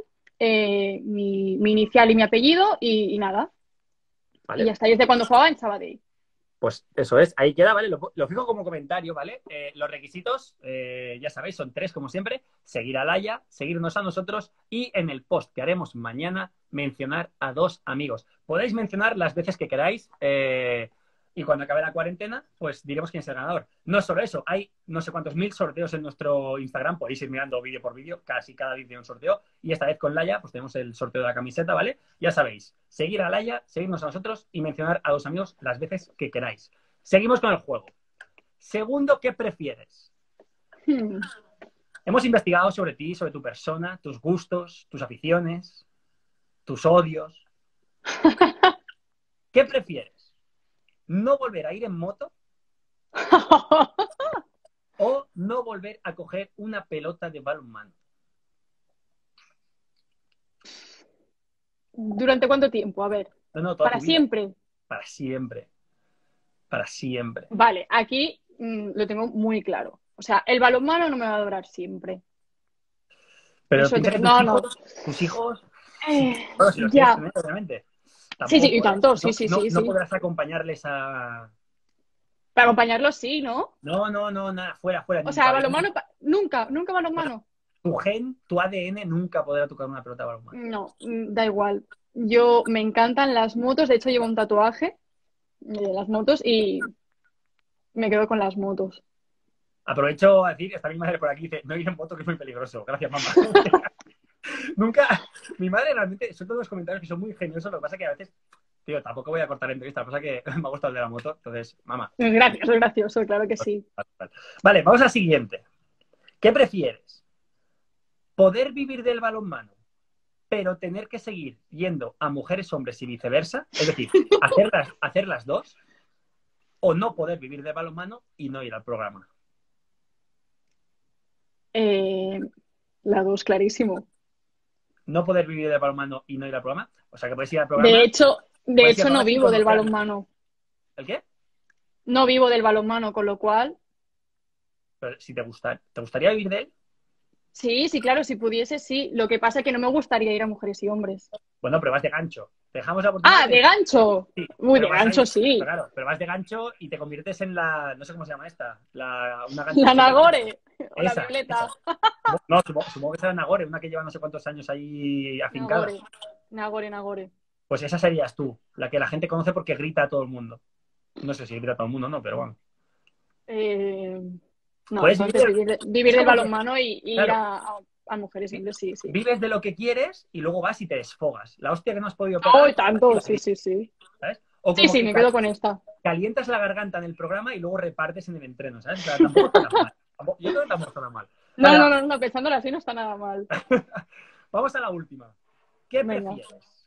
Speaker 2: mi inicial y mi apellido y nada. Y ya
Speaker 1: ¿Vale?
Speaker 2: está, y es de cuando jugaba en Sabadell.
Speaker 1: Pues eso es, ahí queda, ¿vale? Lo fijo como comentario, ¿vale? Los requisitos, ya sabéis, son 3 como siempre. Seguir a Laia, seguirnos a nosotros y en el post que haremos mañana mencionar a 2 amigos. Podéis mencionar las veces que queráis y cuando acabe la cuarentena, pues diremos quién es el ganador. No solo eso, hay no sé cuántos mil sorteos en nuestro Instagram, podéis ir mirando vídeo por vídeo, casi cada vídeo tiene un sorteo y esta vez con Laia, pues tenemos el sorteo de la camiseta, ¿vale? Ya sabéis, seguir a Laia, seguirnos a nosotros y mencionar a 2 amigos las veces que queráis. Seguimos con el juego. Segundo, ¿qué prefieres?
Speaker 2: Hmm.
Speaker 1: Hemos investigado sobre ti, sobre tu persona, tus gustos, tus aficiones, tus odios. ¿Qué prefieres? ¿No volver a ir en moto o no volver a coger una pelota de balonmano?
Speaker 2: ¿Durante cuánto tiempo? A ver,
Speaker 1: No, no, toda
Speaker 2: para
Speaker 1: tu vida.
Speaker 2: siempre.
Speaker 1: Para siempre. Para siempre.
Speaker 2: Vale, aquí lo tengo muy claro. O sea, el balonmano no me va a durar siempre.
Speaker 1: Pero
Speaker 2: Eso
Speaker 1: piensa que
Speaker 2: no, no.
Speaker 1: tus hijos, si, bueno, si los quieres
Speaker 2: Ya.
Speaker 1: tener, obviamente,
Speaker 2: Sí, sí,
Speaker 1: tampoco
Speaker 2: y
Speaker 1: puedes,
Speaker 2: tanto,
Speaker 1: no,
Speaker 2: sí, sí,
Speaker 1: no,
Speaker 2: sí,
Speaker 1: no
Speaker 2: sí.
Speaker 1: podrás acompañarles a.
Speaker 2: Para acompañarlo sí, ¿no?
Speaker 1: No, no, no, nada, fuera, fuera,
Speaker 2: O
Speaker 1: ni en
Speaker 2: sea,
Speaker 1: pabellón.
Speaker 2: balonmano, nunca, nunca balonmano.
Speaker 1: Tu gen, tu ADN nunca podrá tocar una pelota de balonmano.
Speaker 2: No, da igual. Yo me encantan las motos, de hecho llevo un tatuaje de las motos y me quedo con las motos.
Speaker 1: Aprovecho a decir que está mi madre por aquí y dice, no ir en moto que es muy peligroso. Gracias, mamá. Nunca, mi madre realmente, son todos los comentarios que son muy ingeniosos, lo que pasa es que a veces, tío, tampoco voy a cortar la entrevista, lo que pasa es que me ha gustado el de la moto, entonces, mamá.
Speaker 2: Es gracioso, claro que sí.
Speaker 1: Vale, vamos al siguiente. ¿Qué prefieres? ¿Poder vivir del balonmano, pero tener que seguir yendo a mujeres, hombres y viceversa? Es decir, hacer las dos, o no poder vivir del balonmano y no ir al programa.
Speaker 2: La dos, clarísimo.
Speaker 1: No poder vivir del balonmano y no ir al programa. O sea, que puedes ir al
Speaker 2: De
Speaker 1: programa,
Speaker 2: hecho, de
Speaker 1: puedes ir al
Speaker 2: hecho no
Speaker 1: programa sin
Speaker 2: vivo del
Speaker 1: conocer a...
Speaker 2: balonmano.
Speaker 1: ¿El qué?
Speaker 2: No vivo del balonmano, con lo cual,
Speaker 1: Pero si ¿te gustaría vivir de él?
Speaker 2: sí, sí, claro, si pudiese, sí. Lo que pasa es que no me gustaría ir a mujeres y hombres.
Speaker 1: Bueno, pero vas de gancho. Te dejamos la oportunidad
Speaker 2: Ah,
Speaker 1: de
Speaker 2: de
Speaker 1: que...
Speaker 2: gancho.
Speaker 1: Sí,
Speaker 2: Uy,
Speaker 1: pero
Speaker 2: de
Speaker 1: vas ahí,
Speaker 2: gancho sí.
Speaker 1: claro, pero vas de gancho y te conviertes en la... No sé cómo se llama esta. Una gancho
Speaker 2: La
Speaker 1: súper guapa.
Speaker 2: Nagore o la
Speaker 1: Esa.
Speaker 2: Violeta.
Speaker 1: No, supongo que será Nagore, una que lleva no sé cuántos años ahí afincada.
Speaker 2: Nagore, Nagore, Nagore.
Speaker 1: Pues esa serías tú, la que la gente conoce porque grita a todo el mundo. No sé si grita a todo el mundo, no, pero bueno.
Speaker 2: Eh, no,
Speaker 1: Puedes vivir
Speaker 2: entonces vivir
Speaker 1: es
Speaker 2: del
Speaker 1: como que,
Speaker 2: balonmano y ir
Speaker 1: claro,
Speaker 2: a mujeres y hombres, sí, sí.
Speaker 1: vives de lo que quieres y luego vas y te desfogas. La hostia que no has podido pegar,
Speaker 2: ¡Oh,
Speaker 1: vas y
Speaker 2: tanto!
Speaker 1: la
Speaker 2: Sí,
Speaker 1: gritas,
Speaker 2: sí, sí.
Speaker 1: ¿sabes? O
Speaker 2: Sí,
Speaker 1: como
Speaker 2: sí,
Speaker 1: que
Speaker 2: me quedo con esta.
Speaker 1: calientas la garganta en el programa y luego repartes en el entreno, ¿sabes? O sea, tampoco está tan mal. Yo creo que tampoco está tan mal.
Speaker 2: No,
Speaker 1: Vale,
Speaker 2: no, no, no, pensándolo así no está nada mal.
Speaker 1: vamos a la última. ¿Qué
Speaker 2: Venga.
Speaker 1: prefieres?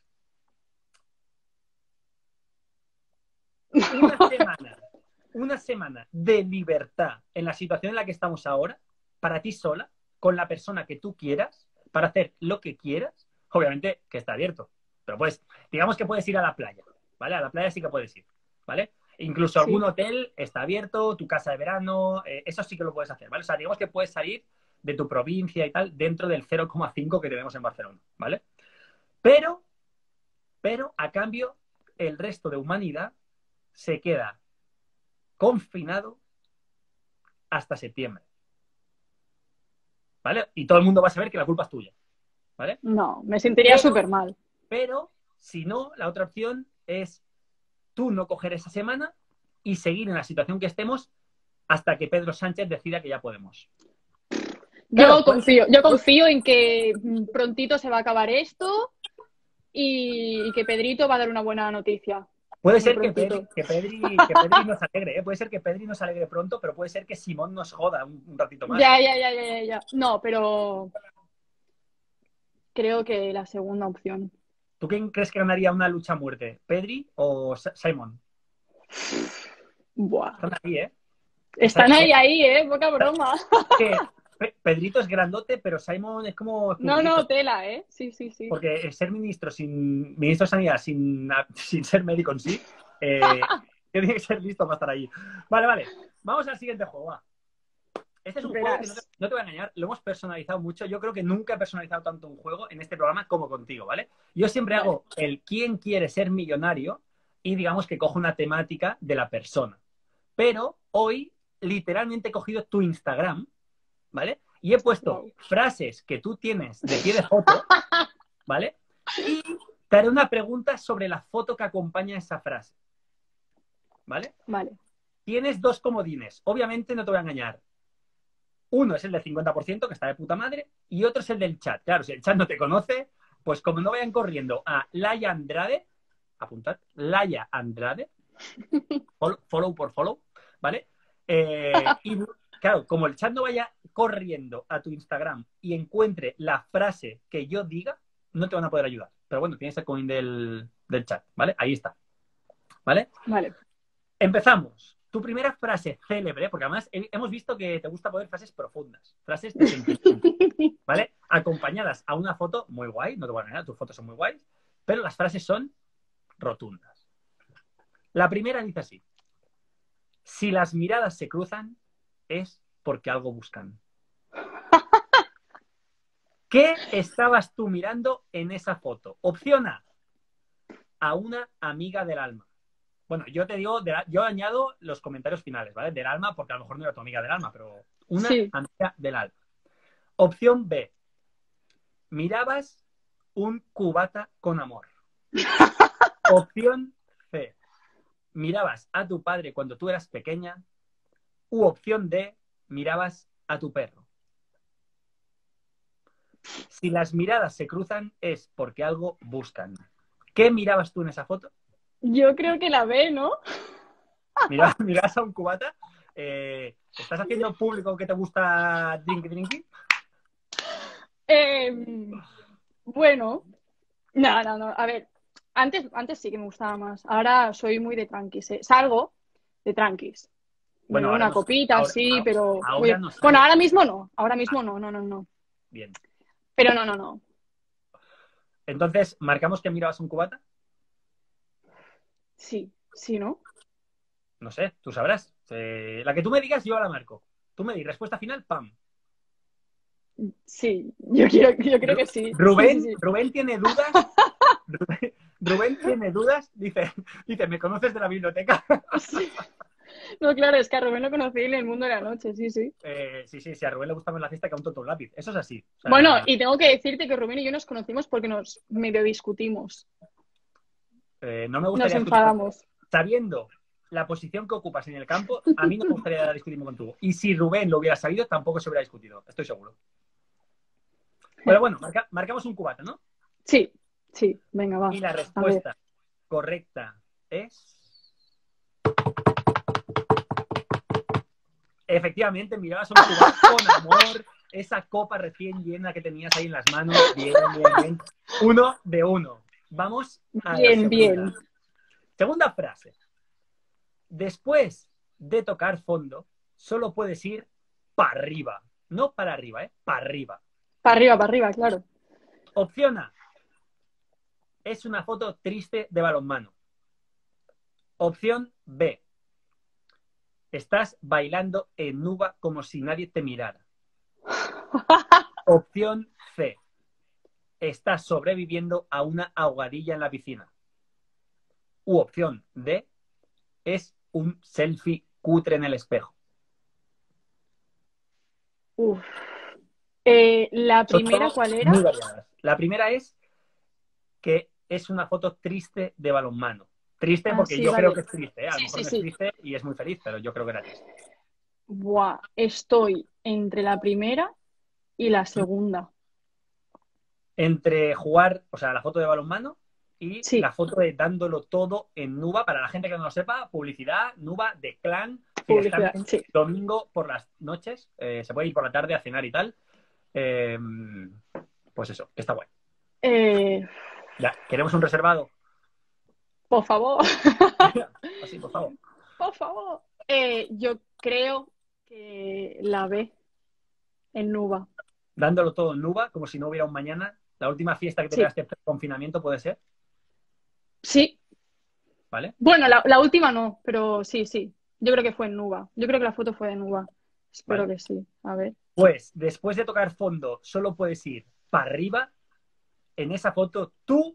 Speaker 1: Una semana, una semana de libertad en la situación en la que estamos ahora, para ti sola, con la persona que tú quieras, para hacer lo que quieras, obviamente que está abierto, pero pues, digamos que puedes ir a la playa, ¿vale? A la playa sí que puedes ir, ¿vale? Incluso algún
Speaker 2: Sí,
Speaker 1: hotel está abierto, tu casa de verano, eso sí que lo puedes hacer, ¿vale? O sea, digamos que puedes salir de tu provincia y tal dentro del 0,5 que tenemos en Barcelona, ¿vale? Pero, pero a cambio, el resto de humanidad se queda confinado hasta septiembre, ¿vale? Y todo el mundo va a saber que la culpa es tuya, ¿vale?
Speaker 2: no, me sentiría
Speaker 1: Pero,
Speaker 2: súper mal.
Speaker 1: pero, si no, la otra opción es tú no coger esa semana y seguir en la situación que estemos hasta que Pedro Sánchez decida que ya podemos. Claro,
Speaker 2: Yo confío en que prontito se va a acabar esto y que Pedrito va a dar una buena noticia.
Speaker 1: puede
Speaker 2: Muy
Speaker 1: ser
Speaker 2: prontito.
Speaker 1: que Pedri nos alegre, ¿eh? Puede ser que Pedri nos alegre pronto, pero puede ser que Simón nos joda un ratito más,
Speaker 2: Ya,
Speaker 1: ¿eh?
Speaker 2: ya, ya, ya, ya, ya. No, pero creo que la segunda opción.
Speaker 1: ¿Tú quién crees que ganaría una lucha a muerte? ¿Pedri o Simon?
Speaker 2: Buah.
Speaker 1: Están ahí, ¿eh?
Speaker 2: Están ahí, ¿eh? Poca broma.
Speaker 1: Que Pedrito es grandote, pero Simon es como
Speaker 2: No,
Speaker 1: escurridito.
Speaker 2: no, tela, ¿eh? Sí, sí, sí.
Speaker 1: Porque ser ministro de Sanidad sin ser médico en sí, tiene que ser listo para estar ahí. Vale, vale. Vamos al siguiente juego. Va. Este es un juego que
Speaker 2: Verás.
Speaker 1: no te voy a engañar, lo hemos personalizado mucho. Yo creo que nunca he personalizado tanto un juego en este programa como contigo, ¿vale? Yo siempre
Speaker 2: Vale.
Speaker 1: hago el quién quiere ser millonario y digamos que cojo una temática de la persona. Pero hoy literalmente he cogido tu Instagram, ¿vale? Y he puesto
Speaker 2: Wow.
Speaker 1: frases que tú tienes de pie de foto, ¿vale? Y te haré una pregunta sobre la foto que acompaña esa frase, ¿vale?
Speaker 2: Vale.
Speaker 1: Tienes dos comodines. Obviamente no te voy a engañar. Uno es el del 50%, que está de puta madre, y otro es el del chat. Claro, si el chat no te conoce, pues como no vayan corriendo a Laia Andrade, apuntad, Laia Andrade, follow por follow, ¿vale? Y claro, como el chat no vaya corriendo a tu Instagram y encuentre la frase que yo diga, no te van a poder ayudar. Pero bueno, tienes el coin del chat, ¿vale? Ahí está, ¿vale?
Speaker 2: Vale.
Speaker 1: Empezamos. Tu primera frase célebre, porque además hemos visto que te gusta poner frases profundas, frases de sentimiento, ¿vale? Acompañadas a una foto muy guay, no te voy a engañar, tus fotos son muy guays, pero las frases son rotundas. La primera dice así: si las miradas se cruzan, es porque algo buscan. ¿Qué estabas tú mirando en esa foto? Opción a una amiga del alma. Bueno, yo te digo, yo añado los comentarios finales, ¿vale? Del alma, porque a lo mejor no era tu amiga del alma, pero una
Speaker 2: Sí.
Speaker 1: amiga del alma. Opción B, mirabas un cubata con amor. Opción C, mirabas a tu padre cuando tú eras pequeña. U opción D, mirabas a tu perro. Si las miradas se cruzan es porque algo buscan. ¿Qué mirabas tú en esa foto?
Speaker 2: Yo creo que la B, ¿no?
Speaker 1: Mirabas a un cubata. ¿Estás haciendo público que te gusta drinky?
Speaker 2: Bueno, no. A ver, antes sí que me gustaba más. Ahora soy muy de tranquis. Salgo de tranquis. Me
Speaker 1: Bueno,
Speaker 2: bebo
Speaker 1: ahora
Speaker 2: una
Speaker 1: no,
Speaker 2: copita, sí, pero...
Speaker 1: ahora no
Speaker 2: Bueno,
Speaker 1: sale.
Speaker 2: ahora mismo no. Ahora mismo no.
Speaker 1: Bien.
Speaker 2: Pero no.
Speaker 1: Entonces, ¿marcamos que mirabas un cubata?
Speaker 2: Sí, ¿no?
Speaker 1: No sé, tú sabrás. La que tú me digas, yo la marco. Tú me di respuesta final, ¡pam!
Speaker 2: Sí, yo creo que sí. Sí.
Speaker 1: Rubén tiene dudas. Rubén tiene dudas. Dice, ¿me conoces de la biblioteca?
Speaker 2: Sí. No, claro, es que a Rubén lo conocí en el mundo de la noche, sí.
Speaker 1: Sí, a Rubén le gustaba en la fiesta que a un tonto un lápiz. Eso es así. O
Speaker 2: Bueno,
Speaker 1: sea,
Speaker 2: y tengo que decirte que Rubén y yo nos conocimos porque nos medio discutimos,
Speaker 1: no me
Speaker 2: nos
Speaker 1: gustaría discutir contigo.
Speaker 2: enfadamos.
Speaker 1: Sabiendo la posición que ocupas en el campo, a mí no me gustaría discutirme contigo. Y si Rubén lo hubiera sabido, tampoco se hubiera discutido. Estoy seguro. Pero bueno, marcamos un cubata, ¿no?
Speaker 2: Sí, venga, va.
Speaker 1: Y la
Speaker 2: A ver.
Speaker 1: respuesta correcta es... Efectivamente, mirabas a un cubata con amor, esa copa recién llena que tenías ahí en las manos. Bien. 1-1. Vamos a la
Speaker 2: Bien,
Speaker 1: segunda.
Speaker 2: bien.
Speaker 1: Segunda frase. Después de tocar fondo, solo puedes ir para arriba. No para arriba, para arriba.
Speaker 2: Para arriba, claro.
Speaker 1: Opción A. Es una foto triste de balonmano. Opción B. Estás bailando en nuba como si nadie te mirara. Opción C. Estás sobreviviendo a una ahogadilla en la piscina. U opción D. Es un selfie cutre en el espejo.
Speaker 2: Uf. ¿La
Speaker 1: Son
Speaker 2: primera
Speaker 1: todos
Speaker 2: cuál era?
Speaker 1: muy variadas. La primera es que es una foto triste de balonmano. Triste
Speaker 2: Ah,
Speaker 1: porque
Speaker 2: sí,
Speaker 1: yo creo que
Speaker 2: vale.
Speaker 1: es triste, ¿eh? A lo mejor no es
Speaker 2: Sí.
Speaker 1: triste y es muy feliz, pero yo creo que era triste.
Speaker 2: Buah, estoy entre la primera y la segunda.
Speaker 1: Entre jugar, o sea, la foto de balonmano y la
Speaker 2: Sí,
Speaker 1: foto de dándolo todo en Nuba. Para la gente que no lo sepa, publicidad, Nuba de Clan,
Speaker 2: publicidad,
Speaker 1: Fiestamen,
Speaker 2: sí.
Speaker 1: domingo por las noches. Se puede ir por la tarde a cenar y tal. Eh, pues eso, está guay.
Speaker 2: Eh,
Speaker 1: Ya, ¿queremos un reservado?
Speaker 2: por favor.
Speaker 1: Así, por favor.
Speaker 2: Por favor. Yo creo que la B en Nuba.
Speaker 1: Dándolo todo en Nuba, como si no hubiera un mañana. La última fiesta que te
Speaker 2: Sí,
Speaker 1: pegaste confinamiento puede ser,
Speaker 2: sí.
Speaker 1: ¿vale?
Speaker 2: Bueno, la última no, pero sí. Yo creo que fue en Nuba. Yo creo que la foto fue de Nuba. Espero
Speaker 1: Vale.
Speaker 2: que sí. A ver.
Speaker 1: Pues después de tocar fondo, solo puedes ir para arriba. En esa foto, tú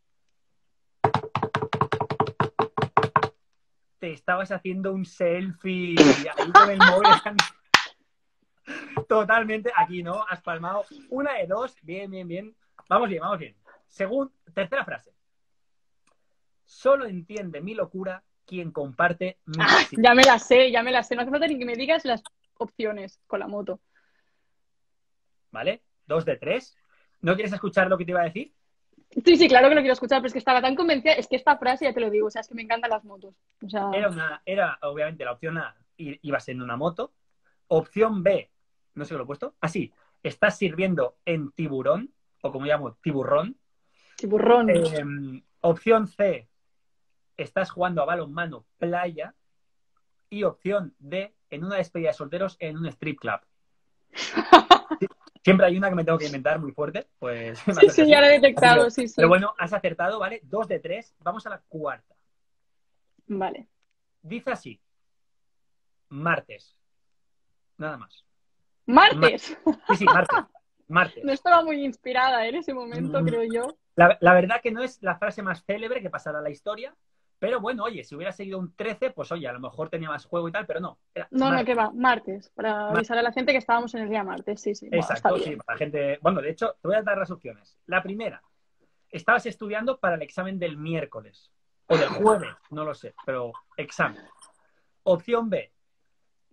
Speaker 1: te estabas haciendo un selfie ahí con el móvil. Totalmente, aquí no, has palmado. 1 de 2, bien. Vamos bien. Tercera frase. Solo entiende mi locura quien comparte mi pasión.
Speaker 2: Ya me la sé. No hace falta ni que me digas las opciones con la moto.
Speaker 1: ¿Vale? 2 de 3. ¿No quieres escuchar lo que te iba a decir?
Speaker 2: Sí, claro que lo quiero escuchar, pero es que estaba tan convencida. Es que esta frase ya te lo digo, o sea, es que me encantan las motos. O sea,
Speaker 1: Era obviamente la opción A, iba siendo una moto. Opción B, no sé qué lo he puesto. Así, estás sirviendo en tiburón, o como llamo, tiburrón.
Speaker 2: tiburrón.
Speaker 1: Opción C, estás jugando a balonmano playa. Y opción D, en una despedida de solteros en un strip club. Siempre hay una que me tengo que inventar muy fuerte, pues va a ser
Speaker 2: Sí,
Speaker 1: así.
Speaker 2: ya lo he
Speaker 1: Así
Speaker 2: detectado, sí.
Speaker 1: pero bueno, has acertado, ¿vale? 2 de 3. Vamos a la cuarta.
Speaker 2: Vale.
Speaker 1: Dice así: martes. Nada más.
Speaker 2: Martes.
Speaker 1: Sí, martes.
Speaker 2: No estaba muy inspirada en ese momento, creo yo.
Speaker 1: La verdad que no es la frase más célebre que pasará a la historia, pero bueno, oye, si hubiera seguido un 13, pues oye, a lo mejor tenía más juego y tal, pero no, era
Speaker 2: No, que
Speaker 1: martes.
Speaker 2: va, martes, para avisar a la gente que estábamos en el día martes, sí. Bueno, está
Speaker 1: Exacto, sí,
Speaker 2: bien.
Speaker 1: para la gente. Bueno, de hecho, te voy a dar las opciones. La primera, estabas estudiando para el examen del miércoles o del jueves, no lo sé, pero examen. Opción B,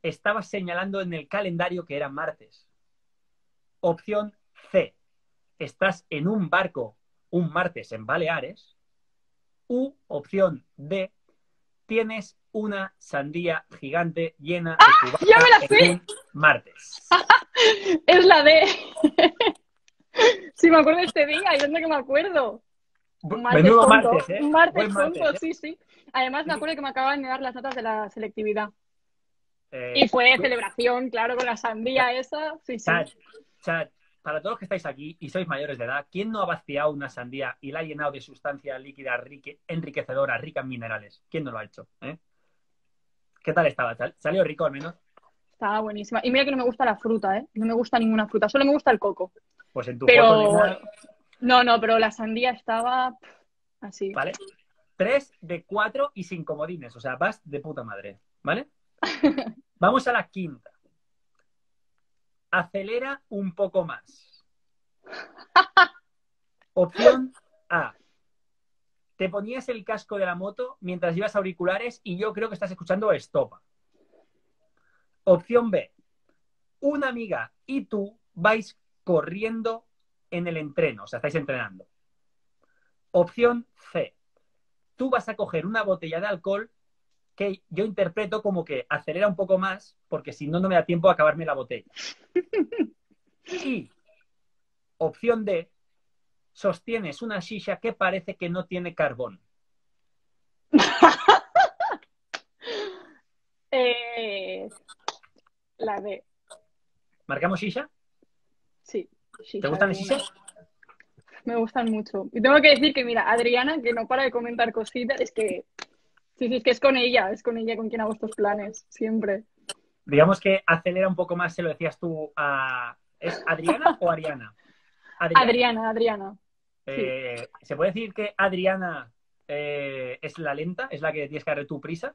Speaker 1: estabas señalando en el calendario que era martes. Opción C, estás en un barco un martes en Baleares. U, opción D, tienes una sandía gigante llena de
Speaker 2: ¡Ya me
Speaker 1: cubata
Speaker 2: la
Speaker 1: en
Speaker 2: sé!
Speaker 1: un martes.
Speaker 2: Es la D. Sí, me acuerdo de este día, y dónde que me acuerdo. Un martes
Speaker 1: Menudo
Speaker 2: tonto,
Speaker 1: martes, ¿eh?
Speaker 2: un martes
Speaker 1: Buen
Speaker 2: tonto,
Speaker 1: martes, ¿eh?
Speaker 2: sí, sí. Además, me acuerdo que me acaban de dar las notas de la selectividad. Y
Speaker 1: Eh,
Speaker 2: fue de celebración, claro, con la sandía esa, sí, sí.
Speaker 1: Chat, chat, para todos los que estáis aquí y sois mayores de edad, ¿quién no ha vaciado una sandía y la ha llenado de sustancia líquida enriquecedora, rica en minerales? ¿Quién no lo ha hecho? ¿Qué tal estaba? ¿Salió rico al menos?
Speaker 2: Estaba buenísima. Y mira que no me gusta la fruta, ¿eh? No me gusta ninguna fruta, solo me gusta el coco.
Speaker 1: Pues en tu foto,
Speaker 2: Pero,
Speaker 1: nena,
Speaker 2: no, pero la sandía estaba así.
Speaker 1: ¿vale? 3 de 4 y sin comodines, o sea, vas de puta madre, ¿vale? Vamos a la quinta. Acelera un poco más. Opción A. Te ponías el casco de la moto mientras llevas auriculares y yo creo que estás escuchando estopa. Opción B. Una amiga y tú vais corriendo en el entreno, o sea, estáis entrenando. Opción C. Tú vas a coger una botella de alcohol que yo interpreto como que acelera un poco más porque si no, no me da tiempo a acabarme la botella. Y opción D. Sostienes una shisha que parece que no tiene carbón.
Speaker 2: Eh, la D,
Speaker 1: ¿Marcamos shisha?
Speaker 2: sí,
Speaker 1: ¿Te
Speaker 2: shisha
Speaker 1: gustan
Speaker 2: de
Speaker 1: las
Speaker 2: una.
Speaker 1: shishas?
Speaker 2: Me gustan mucho. Y tengo que decir que, mira, Adriana, que no para de comentar cositas, es que, sí, sí, es que es con ella con quien hago estos planes, siempre.
Speaker 1: Digamos que acelera un poco más, se lo decías tú a... ¿Es Adriana o Ariana? Adriana.
Speaker 2: Adriana, Adriana, sí.
Speaker 1: ¿Se puede decir que Adriana es la lenta? ¿Es la que tienes que dar tu prisa?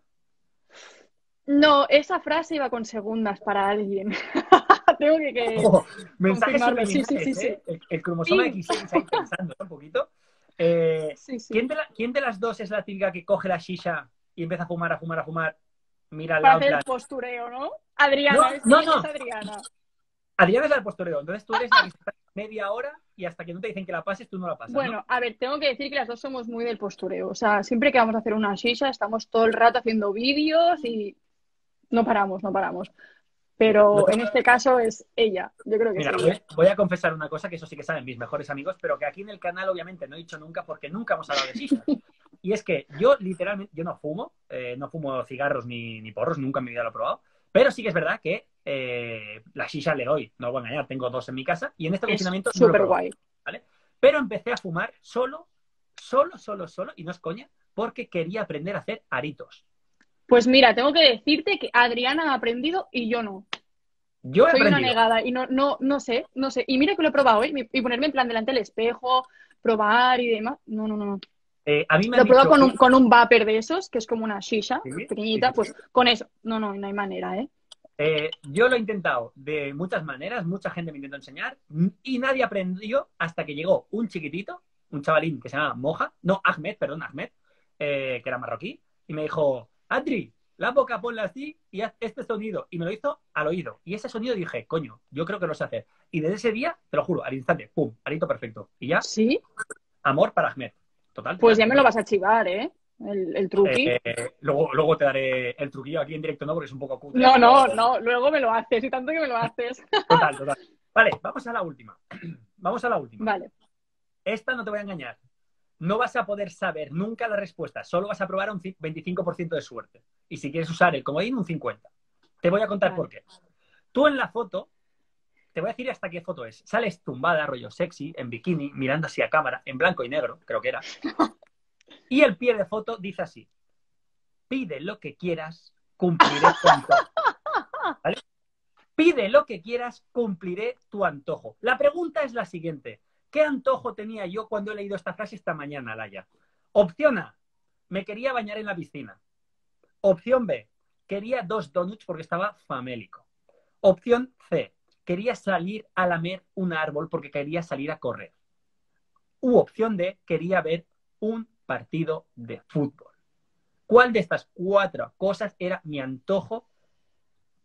Speaker 2: No, esa frase iba con segundas para alguien. Tengo que
Speaker 1: Oh, mensajes
Speaker 2: confirmarlo, sí, sí, sí,
Speaker 1: subliminales,
Speaker 2: sí.
Speaker 1: ¿eh? El cromosoma
Speaker 2: Sí,
Speaker 1: X6 ahí pensando, ¿no? Un poquito.
Speaker 2: sí, sí.
Speaker 1: ¿Quién de las dos es la típica que coge la shisha y empieza a fumar, a fumar, a fumar? Mira al
Speaker 2: Para
Speaker 1: lado en
Speaker 2: hacer el
Speaker 1: plan...
Speaker 2: postureo, ¿no?
Speaker 1: No,
Speaker 2: Adriana,
Speaker 1: no,
Speaker 2: es
Speaker 1: no.
Speaker 2: Adriana.
Speaker 1: Adriana es la del postureo. Entonces tú eres la que está media hora y hasta que no te dicen que la pases, tú no la pasas, ¿no?
Speaker 2: Bueno, a ver, tengo que decir que las dos somos muy del postureo. O sea, siempre que vamos a hacer una shisha, estamos todo el rato haciendo vídeos y no paramos, no paramos.
Speaker 1: Lo
Speaker 2: Pero
Speaker 1: tengo-
Speaker 2: en este caso es ella. Yo creo que es
Speaker 1: Mira,
Speaker 2: ella.
Speaker 1: voy a confesar una cosa que eso sí que saben mis mejores amigos, pero que aquí en el canal obviamente no he dicho nunca porque nunca hemos hablado de shisha. Y es que yo literalmente, yo no fumo cigarros ni porros, nunca en mi vida lo he probado, pero sí que es verdad que la shisha le doy, no os voy a engañar, tengo dos en mi casa y en este
Speaker 2: Es
Speaker 1: confinamiento no lo he
Speaker 2: súper
Speaker 1: probado,
Speaker 2: guay.
Speaker 1: ¿vale? Pero empecé a fumar solo, y no es coña, porque quería aprender a hacer aritos.
Speaker 2: Pues mira, tengo que decirte que Adriana ha aprendido y yo no.
Speaker 1: Yo he
Speaker 2: Soy una
Speaker 1: aprendido.
Speaker 2: negada y no sé, no sé. Y mira que lo he probado, ¿eh? Y ponerme en plan delante del espejo, probar y demás. No, no, no, no.
Speaker 1: A mí me
Speaker 2: Lo
Speaker 1: han
Speaker 2: he probado
Speaker 1: dicho que...
Speaker 2: con un vapor de esos, que es como una shisha
Speaker 1: Sí, sí,
Speaker 2: pequeñita,
Speaker 1: sí,
Speaker 2: pues
Speaker 1: sí.
Speaker 2: con eso. No, no, no hay manera, ¿eh?
Speaker 1: Yo lo he intentado de muchas maneras, mucha gente me intentó enseñar y nadie aprendió hasta que llegó un chiquitito, un chavalín que se llama Moja, no, Ahmed, perdón, Ahmed, que era marroquí, y me dijo, Adri, la boca ponla así y haz este sonido. Y me lo hizo al oído. Y ese sonido dije, coño, yo creo que lo sé hacer. Y desde ese día, te lo juro, al instante, pum, arito perfecto. Y ya,
Speaker 2: Sí,
Speaker 1: amor para Ahmed. Total,
Speaker 2: pues
Speaker 1: total,
Speaker 2: ya me lo
Speaker 1: total.
Speaker 2: vas a chivar, ¿eh? El truqui.
Speaker 1: Luego te daré el truquillo aquí en directo, ¿no? Porque es un poco cutre,
Speaker 2: No,
Speaker 1: pero
Speaker 2: no, no, luego me lo haces y tanto que me lo haces.
Speaker 1: total, total. Vale, vamos a la última. Vamos a la última.
Speaker 2: Vale,
Speaker 1: Esta no te voy a engañar. No vas a poder saber nunca la respuesta. Solo vas a probar un 25% de suerte. Y si quieres usar el comodín, un 50%. Te voy a contar por
Speaker 2: vale.
Speaker 1: qué. Tú en la foto, te voy a decir hasta qué foto es. Sales tumbada, rollo sexy, en bikini, mirando así a cámara, en blanco y negro, creo que era. Y el pie de foto dice así. Pide lo que quieras, cumpliré tu antojo. ¿Vale? Pide lo que quieras, cumpliré tu antojo. La pregunta es la siguiente. ¿Qué antojo tenía yo cuando he leído esta frase esta mañana, Laia? Opción A, me quería bañar en la piscina. Opción B, quería 2 donuts porque estaba famélico. Opción C, quería salir a lamer un árbol porque quería salir a correr. U opción D, quería ver un partido de fútbol. ¿Cuál de estas 4 cosas era mi antojo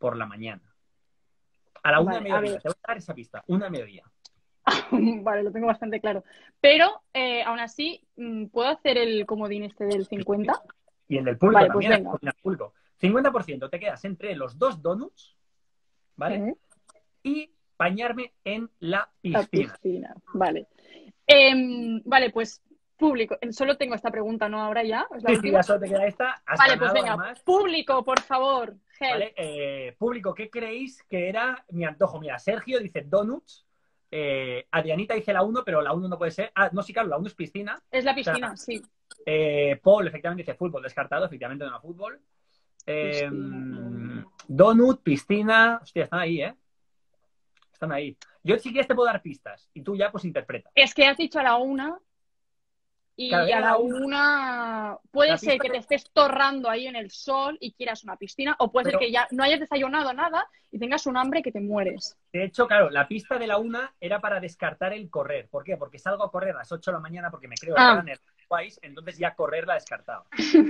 Speaker 1: por la mañana. A la 1 de
Speaker 2: Vale, a
Speaker 1: mediodía.
Speaker 2: ver.
Speaker 1: Te voy a dar esa pista. 1 de mediodía.
Speaker 2: Vale, lo tengo bastante claro. Pero, aún así, ¿puedo hacer el comodín este del
Speaker 1: Sí.
Speaker 2: 50?
Speaker 1: Y el del público
Speaker 2: Vale, pues
Speaker 1: también.
Speaker 2: venga.
Speaker 1: El público. 50% te quedas entre los 2 donuts, ¿vale?
Speaker 2: Ujú.
Speaker 1: Y bañarme en la
Speaker 2: La
Speaker 1: piscina.
Speaker 2: piscina, vale. Vale, pues público. Solo tengo esta pregunta, ¿no? Ahora ya, es la
Speaker 1: Sí,
Speaker 2: última.
Speaker 1: ya solo te queda esta. Has
Speaker 2: Vale, pues
Speaker 1: ganado,
Speaker 2: venga.
Speaker 1: además.
Speaker 2: Público, por favor. Help.
Speaker 1: ¿Vale? Público, ¿qué creéis que era mi antojo? Mira, Sergio dice donuts. Adrianita dice la 1, pero la 1 no puede ser. Ah, no, sí, claro, la 1 es piscina.
Speaker 2: Es la
Speaker 1: O sea,
Speaker 2: piscina, sí.
Speaker 1: Paul efectivamente dice fútbol, descartado, efectivamente no era fútbol.
Speaker 2: Piscina, donut.
Speaker 1: Donut, piscina. Hostia, están ahí, ¿eh? Están ahí. Yo si quieres te puedo dar pistas y tú ya pues interpreta.
Speaker 2: Es que has dicho a la 1
Speaker 1: Claro,
Speaker 2: y a
Speaker 1: era
Speaker 2: la
Speaker 1: la 1.
Speaker 2: 1 puede
Speaker 1: La
Speaker 2: ser
Speaker 1: pista
Speaker 2: que te
Speaker 1: que...
Speaker 2: estés torrando ahí en el sol y quieras una piscina, o puede ser
Speaker 1: Pero,
Speaker 2: que ya no hayas desayunado nada y tengas un hambre que te mueres.
Speaker 1: de hecho, claro, la pista de la 1 era para descartar el correr. ¿Por qué? Porque salgo a correr a las 8 de la mañana porque me creo
Speaker 2: Ah.
Speaker 1: runner twice, entonces ya correr la descartaba.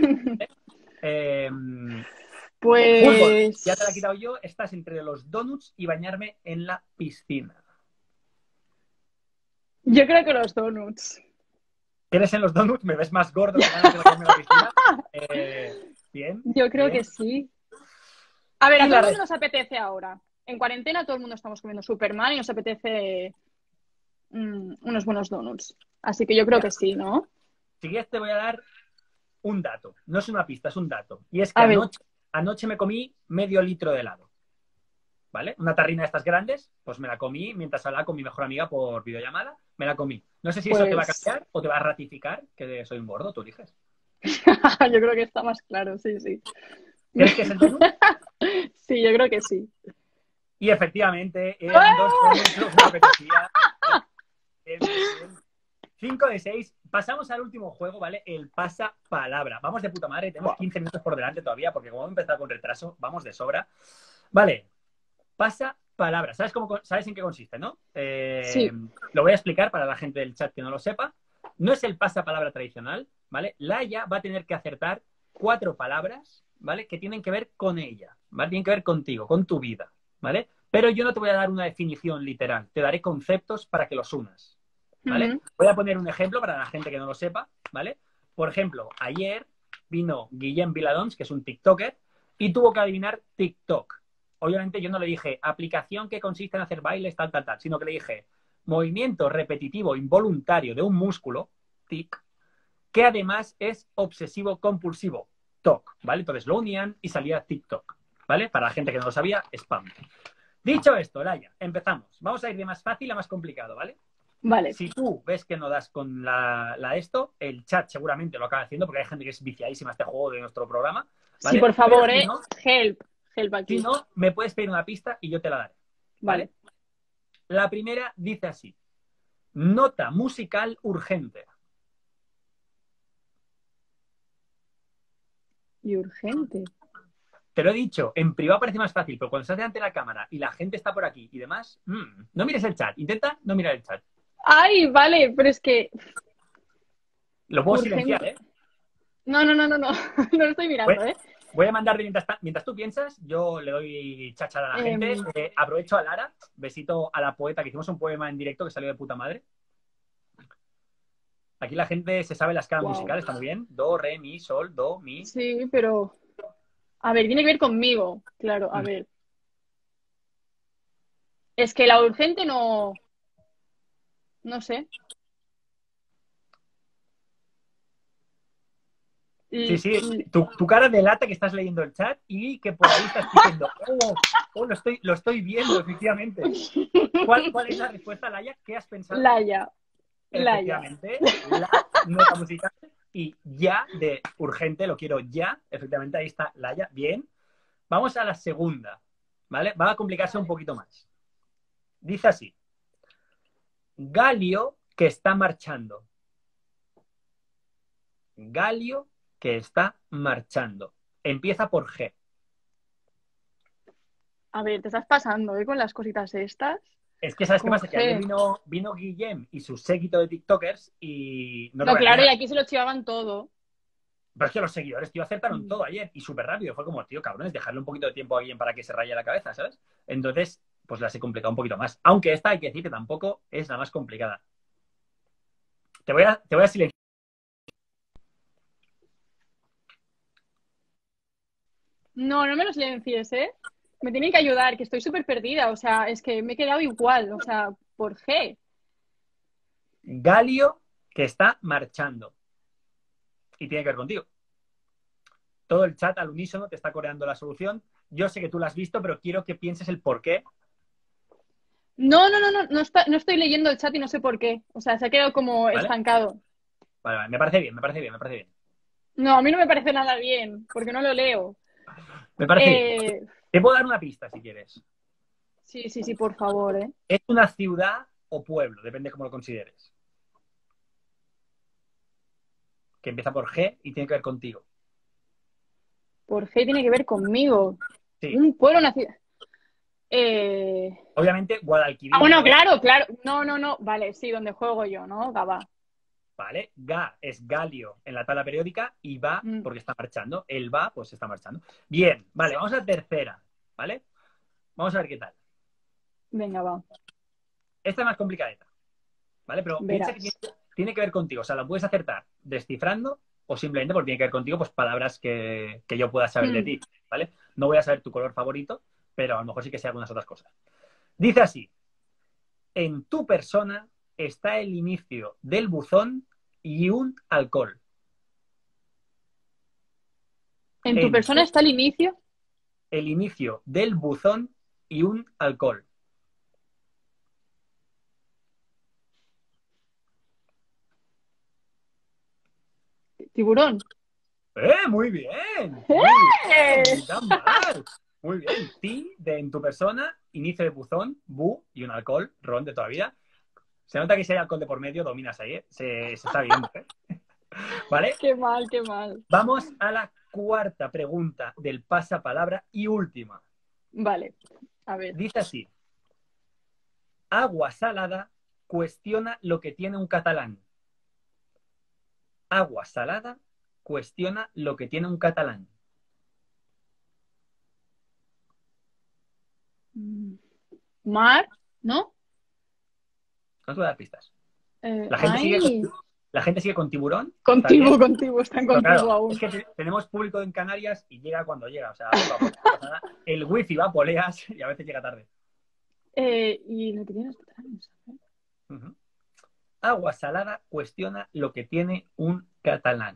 Speaker 1: Fútbol, ya te la he
Speaker 2: Pues
Speaker 1: quitado yo. Estás entre los donuts y bañarme en la piscina.
Speaker 2: yo creo que los donuts.
Speaker 1: ¿Tienes en los donuts? ¿Me ves más gordo que ganas de bañarme en la piscina? Bien,
Speaker 2: Yo creo
Speaker 1: bien.
Speaker 2: que sí. A ver, a
Speaker 1: Y
Speaker 2: todo
Speaker 1: la
Speaker 2: el mundo
Speaker 1: red.
Speaker 2: nos apetece ahora. En cuarentena todo el mundo estamos comiendo Superman y nos apetece unos buenos donuts. Así que yo creo
Speaker 1: Mira,
Speaker 2: que sí, ¿no?
Speaker 1: si quieres te voy a dar un dato. No es una pista, es un dato. Y es que
Speaker 2: A ver,
Speaker 1: anoche me comí medio litro de helado. ¿Vale? Una tarrina de estas grandes, pues me la comí mientras hablaba con mi mejor amiga por videollamada. Me la comí. No sé si eso te va a
Speaker 2: pues
Speaker 1: cambiar o te va a ratificar que soy un gordo, tú eliges.
Speaker 2: yo creo que está más claro, sí, sí.
Speaker 1: ¿Crees que es el donut?
Speaker 2: Sí, yo creo que sí.
Speaker 1: Y efectivamente eran dos
Speaker 2: ¡Ah!
Speaker 1: donuts lo que me apetecía. Bien, bien, bien. 5 de 6. Pasamos al último juego, ¿vale? El pasapalabra. Vamos de puta madre. Tenemos
Speaker 2: Buah.
Speaker 1: 15 minutos por delante todavía, porque como hemos empezado con retraso, vamos de sobra. Vale. Pasapalabra. ¿Sabes en qué consiste, no?
Speaker 2: Sí.
Speaker 1: Lo voy a explicar para la gente del chat que no lo sepa. No es el pasapalabra tradicional, ¿vale? Laia va a tener que acertar 4 palabras, ¿vale? Que tienen que ver con ella, ¿vale? Tienen que ver contigo, con tu vida, ¿vale? Pero yo no te voy a dar una definición literal. Te daré conceptos para que los unas. ¿Vale?
Speaker 2: Ujú.
Speaker 1: Voy a poner un ejemplo para la gente que no lo sepa, ¿vale? Por ejemplo, ayer vino Guillem Viladons, que es un TikToker, y tuvo que adivinar TikTok. Obviamente yo no le dije aplicación que consiste en hacer bailes, tal, tal, tal, sino que le dije movimiento repetitivo involuntario de un músculo, tic, que además es obsesivo compulsivo, TOC, ¿vale? Entonces lo unían y salía TikTok, ¿vale? Para la gente que no lo sabía, spam. Dicho esto, Laia, empezamos. Vamos a ir de más fácil a más complicado, ¿vale?
Speaker 2: Vale.
Speaker 1: Si tú ves que no das con la esto, el chat seguramente lo acaba haciendo porque hay gente que es viciadísima a este juego de nuestro programa,
Speaker 2: Sí,
Speaker 1: ¿vale?
Speaker 2: por
Speaker 1: Pero
Speaker 2: favor,
Speaker 1: si no,
Speaker 2: help. Help
Speaker 1: si
Speaker 2: aquí.
Speaker 1: no, me puedes pedir una pista y yo te la daré, ¿vale?
Speaker 2: Vale.
Speaker 1: La primera dice así: nota musical urgente.
Speaker 2: Y urgente.
Speaker 1: Te lo he dicho, en privado parece más fácil, pero cuando estás delante de la cámara y la gente está por aquí y demás, no mires el chat. Intenta no mirar el chat.
Speaker 2: Ay, vale, pero es que
Speaker 1: Lo puedo silenciar,
Speaker 2: urgente.
Speaker 1: ¿eh?
Speaker 2: No, no, no, no, no. No lo estoy
Speaker 1: Voy,
Speaker 2: mirando, ¿eh?
Speaker 1: voy a mandar mientras tú piensas, yo le doy cháchara a la gente.
Speaker 2: Em,
Speaker 1: Aprovecho a Lara, besito a la poeta, que hicimos un poema en directo que salió de puta madre. Aquí la gente se sabe la escala
Speaker 2: wow.
Speaker 1: musical, está muy bien. Do, re, mi, sol, do, mi.
Speaker 2: Sí, pero. A ver, tiene que ver conmigo. Claro, a ver. Es que la urgente no. No sé.
Speaker 1: Sí,
Speaker 2: L-
Speaker 1: sí,
Speaker 2: l-
Speaker 1: tu cara delata que estás leyendo el chat y que por ahí estás diciendo, lo estoy viendo, efectivamente. ¿Cuál es la respuesta, Laia? ¿Qué has pensado?
Speaker 2: Laia. Laia.
Speaker 1: Efectivamente, la nota musical y ya de urgente, lo quiero ya. Efectivamente, ahí está Laia. Bien. Vamos a la segunda, ¿vale? Va a complicarse un poquito más. Dice así: Galio que está marchando. Galio que está marchando. Empieza por G.
Speaker 2: A ver, te estás pasando, ¿eh? Con las cositas estas.
Speaker 1: Es que, ¿sabes qué
Speaker 2: Con
Speaker 1: pasa? Que ayer
Speaker 2: G.
Speaker 1: vino Guillem y su séquito de TikTokers y no te
Speaker 2: No,
Speaker 1: voy a
Speaker 2: claro, y
Speaker 1: engañar.
Speaker 2: aquí se lo chivaban todo.
Speaker 1: Pero es que los seguidores, tío, acertaron todo ayer y súper rápido. Fue como, tío, cabrones, dejarle un poquito de tiempo a alguien para que se raye la cabeza, ¿sabes? Entonces, pues las he complicado un poquito más. Aunque esta hay que decir que tampoco es la más complicada. Te voy a silenciar.
Speaker 2: No, no me lo silencies, ¿eh? Me tienen que ayudar, que estoy súper perdida. O sea, es que me he quedado igual. O sea, por G.
Speaker 1: Galio que está marchando. Y tiene que ver contigo. Todo el chat al unísono te está coreando la solución. Yo sé que tú la has visto, pero quiero que pienses el por qué.
Speaker 2: No estoy leyendo el chat y no sé por qué. O sea, se ha quedado como
Speaker 1: ¿Vale?
Speaker 2: estancado.
Speaker 1: Vale, vale. Me parece bien, me parece bien, me parece bien.
Speaker 2: No, a mí no me parece nada bien, porque no lo leo.
Speaker 1: Me parece bien.
Speaker 2: Eh,
Speaker 1: Te puedo dar una pista si quieres.
Speaker 2: sí, por favor, ¿eh?
Speaker 1: Es una ciudad o pueblo, depende cómo lo consideres. Que empieza por G y tiene que ver contigo.
Speaker 2: Por G tiene que ver conmigo.
Speaker 1: Sí.
Speaker 2: Un pueblo, una ciudad. Eh...
Speaker 1: Obviamente,
Speaker 2: Ah,
Speaker 1: Guadalquivir
Speaker 2: bueno,
Speaker 1: no es,
Speaker 2: claro. No. Vale, sí, donde juego yo, ¿no? Gaba.
Speaker 1: ¿vale? Ga es Galio en la tabla periódica y va
Speaker 2: Mm,
Speaker 1: porque está marchando. El va, pues está marchando. Bien, vale, vamos a la tercera, ¿vale? Vamos a ver qué tal.
Speaker 2: venga, va.
Speaker 1: Esta es más complicadita, ¿vale? Pero piensa que
Speaker 2: Verás.
Speaker 1: tiene que ver contigo. O sea, la puedes acertar descifrando o simplemente porque tiene que ver contigo, pues palabras que yo pueda saber de
Speaker 2: Mm,
Speaker 1: ti, ¿vale? No voy a saber tu color favorito, pero a lo mejor sí que sé algunas otras cosas. Dice así: en tu persona está el inicio del buzón y un alcohol.
Speaker 2: ¿En tu
Speaker 1: En
Speaker 2: persona
Speaker 1: tu,
Speaker 2: está el inicio?
Speaker 1: el inicio del buzón y un alcohol.
Speaker 2: Tiburón.
Speaker 1: Muy bien, muy
Speaker 2: ¡Eh!
Speaker 1: bien, ni tan mal. Muy bien. Ti de en tu persona, inicio de buzón, bu y un alcohol, ron de toda vida. Se nota que si hay alcohol de por medio, dominas ahí, ¿eh? Se está viendo, ¿eh? ¿Vale?
Speaker 2: Qué mal, qué mal.
Speaker 1: Vamos a la cuarta pregunta del pasapalabra y última.
Speaker 2: Vale, a ver.
Speaker 1: Dice así: agua salada cuestiona lo que tiene un catalán. Agua salada cuestiona lo que tiene un catalán.
Speaker 2: Mar, ¿no?
Speaker 1: No te voy a dar pistas. La gente sigue con,
Speaker 2: Ay.
Speaker 1: la gente sigue con tiburón, está bien.
Speaker 2: Contigo, están
Speaker 1: Pero
Speaker 2: contigo
Speaker 1: claro, es
Speaker 2: aún.
Speaker 1: que tenemos público en Canarias y llega cuando llega. O sea, poco a poco, no pasa nada. El wifi va a poleas y a veces llega tarde.
Speaker 2: Y lo que tienes catalanes.
Speaker 1: Uh-huh. Agua salada cuestiona lo que tiene un catalán.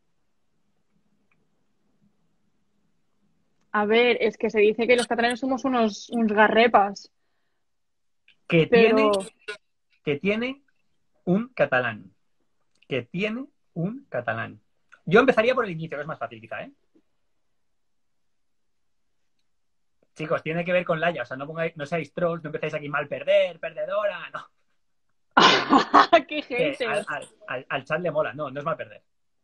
Speaker 2: A ver, es que se dice que los catalanes somos unos garrepas,
Speaker 1: Que tiene,
Speaker 2: pero
Speaker 1: que tiene un catalán. Que tiene un catalán. Yo empezaría por el inicio, que es más fácil quizá, ¿eh? Chicos, tiene que ver con Laia, o sea, no seáis trolls, no empecéis aquí mal perder, perdedora, no.
Speaker 2: ¡qué
Speaker 1: Que al,
Speaker 2: haters!
Speaker 1: al, al, al chat le mola, no es mal perder.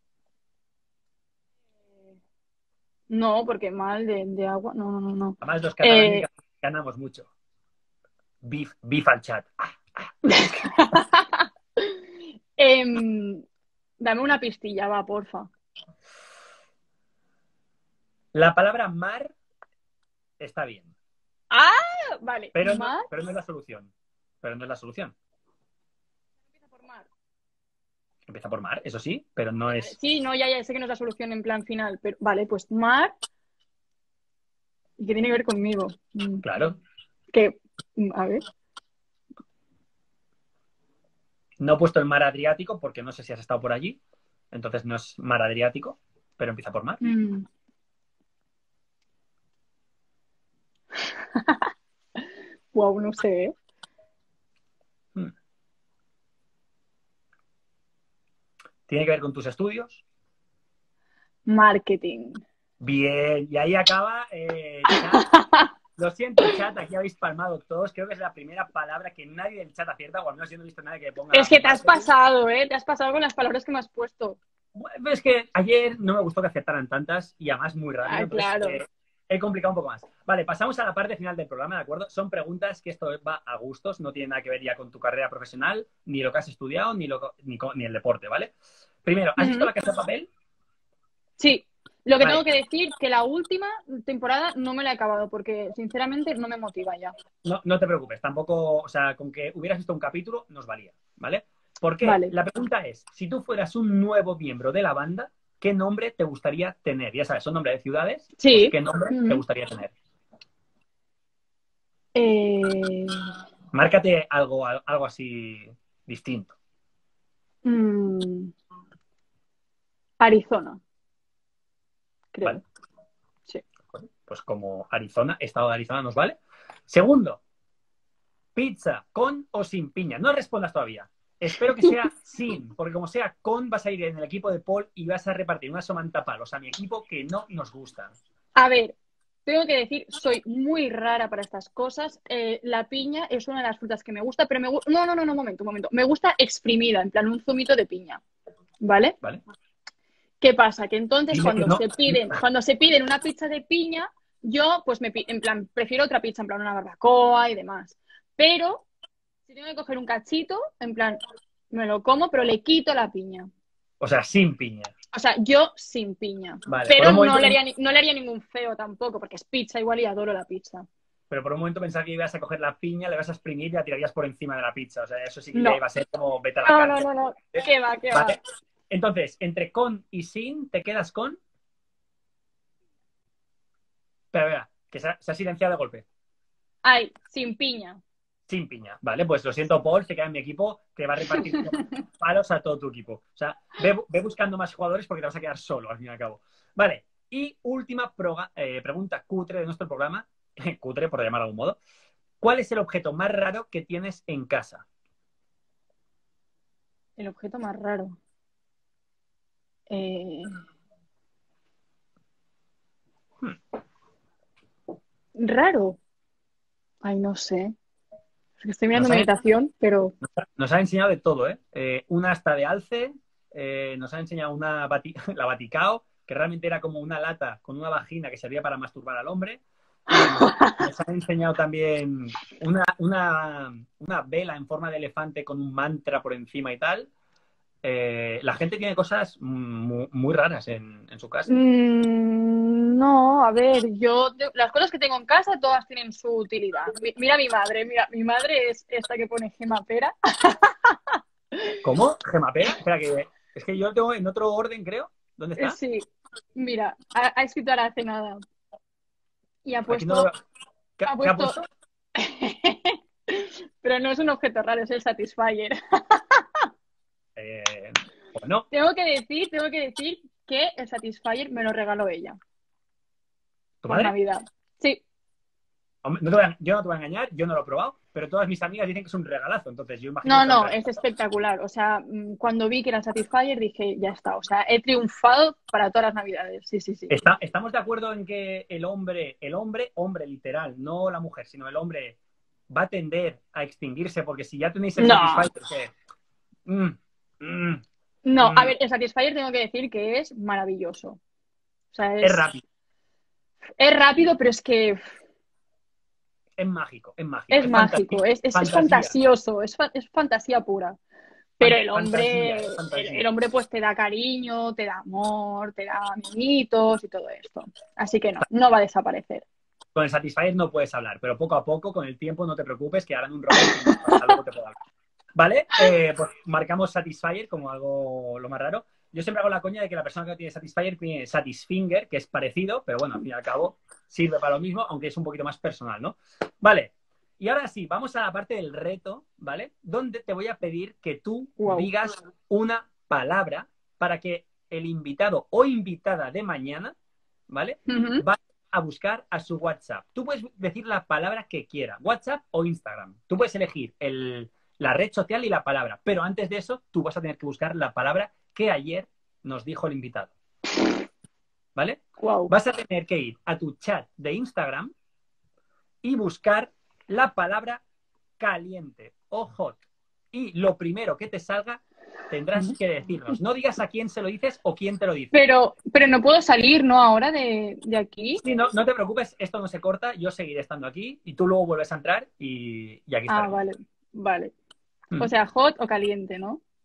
Speaker 2: No, porque mal de agua. No.
Speaker 1: Además, los catalanes
Speaker 2: Eh,
Speaker 1: ganamos mucho. Beef al chat.
Speaker 2: em, dame una pistilla, va, porfa.
Speaker 1: La palabra mar está bien,
Speaker 2: Ah, vale.
Speaker 1: pero no,
Speaker 2: Mar
Speaker 1: pero no es la solución. Pero no es la solución.
Speaker 2: empieza por mar.
Speaker 1: Empieza por mar, eso sí, pero no
Speaker 2: Vale, vale.
Speaker 1: es.
Speaker 2: Sí, no, ya sé que no es la solución en plan final, pero vale, pues mar y que tiene que ver conmigo.
Speaker 1: Claro.
Speaker 2: Que, a ver.
Speaker 1: No he puesto el mar Adriático porque no sé si has estado por allí. Entonces no es mar Adriático, pero empieza por mar.
Speaker 2: Mm. Wow, no sé, ¿eh?
Speaker 1: Hmm. ¿Tiene que ver con tus estudios?
Speaker 2: Marketing.
Speaker 1: Bien, y ahí acaba chat. Lo siento, chat, aquí habéis palmado todos. Creo que es la primera palabra que nadie del chat acierta, o al menos yo no he visto a nadie que ponga
Speaker 2: Es que te has
Speaker 1: marketing.
Speaker 2: pasado, ¿eh? Te has pasado con las palabras que me has puesto.
Speaker 1: Bueno, es que ayer no me gustó que aceptaran tantas y además muy rápido,
Speaker 2: Ah,
Speaker 1: entonces
Speaker 2: claro.
Speaker 1: he complicado un poco más. Vale, pasamos a la parte final del programa, ¿de acuerdo? Son preguntas que esto va a gustos, no tiene nada que ver ya con tu carrera profesional, ni lo que has estudiado, ni el deporte, ¿vale? Primero, ¿has visto
Speaker 2: Ujú.
Speaker 1: La Casa de Papel?
Speaker 2: Sí, lo que tengo
Speaker 1: Vale,
Speaker 2: que decir que la última temporada no me la he acabado porque sinceramente no me motiva ya.
Speaker 1: no te preocupes, tampoco, o sea, con que hubieras visto un capítulo nos valía, ¿vale? ¿Por qué?
Speaker 2: Vale.
Speaker 1: La pregunta es, si tú fueras un nuevo miembro de la banda, ¿qué nombre te gustaría tener? Ya sabes, son nombres de ciudades, pues
Speaker 2: Sí.
Speaker 1: ¿qué nombre te
Speaker 2: Ujú.
Speaker 1: gustaría tener?
Speaker 2: Eh,
Speaker 1: Márcate algo así distinto,
Speaker 2: mm, Arizona,
Speaker 1: ¿vale?
Speaker 2: creo. Sí.
Speaker 1: Bueno, pues como Arizona, estado de Arizona nos vale. Segundo, pizza con o sin piña. No respondas todavía. Espero que sea sin, porque como sea con, vas a ir en el equipo de Paul y vas a repartir una somantapalos a mi equipo que no nos gusta.
Speaker 2: A ver, tengo que decir, soy muy rara para estas cosas. La piña es una de las frutas que me gusta, pero me gusta. No, no, no, no, un momento. Me gusta exprimida, en plan un zumito de piña. ¿Vale?
Speaker 1: ¿Vale?
Speaker 2: ¿Qué pasa? Que entonces
Speaker 1: Dile que no.
Speaker 2: cuando se piden una pizza de piña, yo pues en plan prefiero otra pizza, en plan una barbacoa y demás. Pero si tengo que coger un cachito, en plan me lo como, pero le quito la piña.
Speaker 1: O sea, sin piña.
Speaker 2: O sea, yo sin piña.
Speaker 1: Vale, por
Speaker 2: Pero
Speaker 1: un momento,
Speaker 2: no le haría ningún feo tampoco, porque es pizza igual y adoro la pizza.
Speaker 1: pero por un momento pensaba que ibas a coger la piña, le vas a exprimir y la tirarías por encima de la pizza. O sea, eso sí que ya
Speaker 2: No,
Speaker 1: iba a ser como vete a la
Speaker 2: no, no,
Speaker 1: cárcel.
Speaker 2: no, no. ¿Qué va, qué va?
Speaker 1: ¿Vale? Entonces, entre con y sin, ¿te quedas con? Pero vea, que se ha silenciado de golpe.
Speaker 2: Ay, sin piña.
Speaker 1: Sin piña, ¿vale? Pues lo siento, Paul, se queda en mi equipo, que va a repartir palos a todo tu equipo. O sea, ve buscando más jugadores porque te vas a quedar solo, al fin y al cabo. Vale, y última pregunta cutre de nuestro programa, cutre por llamar de algún modo. ¿Cuál es el objeto más raro que tienes en casa?
Speaker 2: El objeto más raro. Eh,
Speaker 1: Hmm.
Speaker 2: Raro. Ay, no sé. Es que estoy mirando
Speaker 1: Nos
Speaker 2: mi
Speaker 1: ha,
Speaker 2: habitación, pero
Speaker 1: nos ha enseñado de todo, ¿eh? Una asta de alce, nos ha enseñado la Vaticao, que realmente era como una lata con una vagina que servía para masturbar al hombre. Nos ha enseñado también una vela en forma de elefante con un mantra por encima y tal. La gente tiene cosas muy raras en su casa.
Speaker 2: No, a ver, las cosas que tengo en casa todas tienen su utilidad. Mira mi madre, mira, mi madre es esta que pone gema pera.
Speaker 1: ¿Cómo? ¿Gemapera? Espera, que es que yo lo tengo en otro orden, creo. ¿Dónde está?
Speaker 2: Sí, mira, ha escrito ahora hace nada y
Speaker 1: Aquí no lo veo.
Speaker 2: ha
Speaker 1: ¿Qué ha
Speaker 2: puesto,
Speaker 1: puesto?
Speaker 2: pero no es un objeto raro, es el Satisfyer.
Speaker 1: Eh, bueno,
Speaker 2: Tengo que decir que el Satisfyer me lo regaló ella
Speaker 1: ¿tu
Speaker 2: por
Speaker 1: madre?
Speaker 2: Navidad. Sí,
Speaker 1: Hombre, yo no te voy a engañar, yo no lo he probado, pero todas mis amigas dicen que es un regalazo, entonces yo imagino que
Speaker 2: no,
Speaker 1: será un
Speaker 2: no,
Speaker 1: regalo.
Speaker 2: es espectacular. O sea, cuando vi que era Satisfyer dije, ya está. O sea, he triunfado para todas las Navidades. Sí, sí, sí.
Speaker 1: ¿Estamos de acuerdo en que hombre literal, no la mujer, sino el hombre, va a tender a extinguirse? Porque si ya tenéis el
Speaker 2: No,
Speaker 1: Satisfyer, que mm, mm,
Speaker 2: no. A
Speaker 1: mm,
Speaker 2: ver, el Satisfyer tengo que decir que es maravilloso. O sea,
Speaker 1: es rápido,
Speaker 2: es rápido, pero es que
Speaker 1: es mágico, es fantasía,
Speaker 2: es
Speaker 1: fantasía,
Speaker 2: fantasioso, es fantasía pura. Pero
Speaker 1: fantasía, es
Speaker 2: el
Speaker 1: fantasía.
Speaker 2: hombre pues te da cariño, te da amor, te da mimitos y todo esto. Así que no, no va a desaparecer.
Speaker 1: Con el Satisfyer no puedes hablar, pero poco a poco, con el tiempo, no te preocupes, que harán un roleplay y hasta luego te puedo hablar. ¿Vale? Pues marcamos Satisfyer como algo lo más raro. Yo siempre hago la coña de que la persona que no tiene Satisfyer tiene Satisfinger, que es parecido, pero bueno, al fin y al cabo sirve para lo mismo, aunque es un poquito más personal, ¿no? Vale. Y ahora sí, vamos a la parte del reto, ¿vale? Donde te voy a pedir que tú
Speaker 2: Wow.
Speaker 1: digas una palabra para que el invitado o invitada de mañana, ¿vale?
Speaker 2: Ujú.
Speaker 1: Va a buscar a su WhatsApp. Tú puedes decir la palabra que quiera, WhatsApp o Instagram. Tú puedes elegir la red social y la palabra, pero antes de eso tú vas a tener que buscar la palabra que ayer nos dijo el invitado, ¿vale?
Speaker 2: Wow.
Speaker 1: Vas a tener que ir a tu chat de Instagram y buscar la palabra caliente o hot. Y lo primero que te salga tendrás que decirnos. No digas a quién se lo dices o quién te lo dice.
Speaker 2: Pero no puedo salir, ¿no? Ahora de aquí.
Speaker 1: Sí, no te preocupes, esto no se corta, yo seguiré estando aquí y tú luego vuelves a entrar y aquí
Speaker 2: Ah,
Speaker 1: estaremos.
Speaker 2: vale, vale. O
Speaker 1: Mm.
Speaker 2: sea, hot o caliente, ¿no?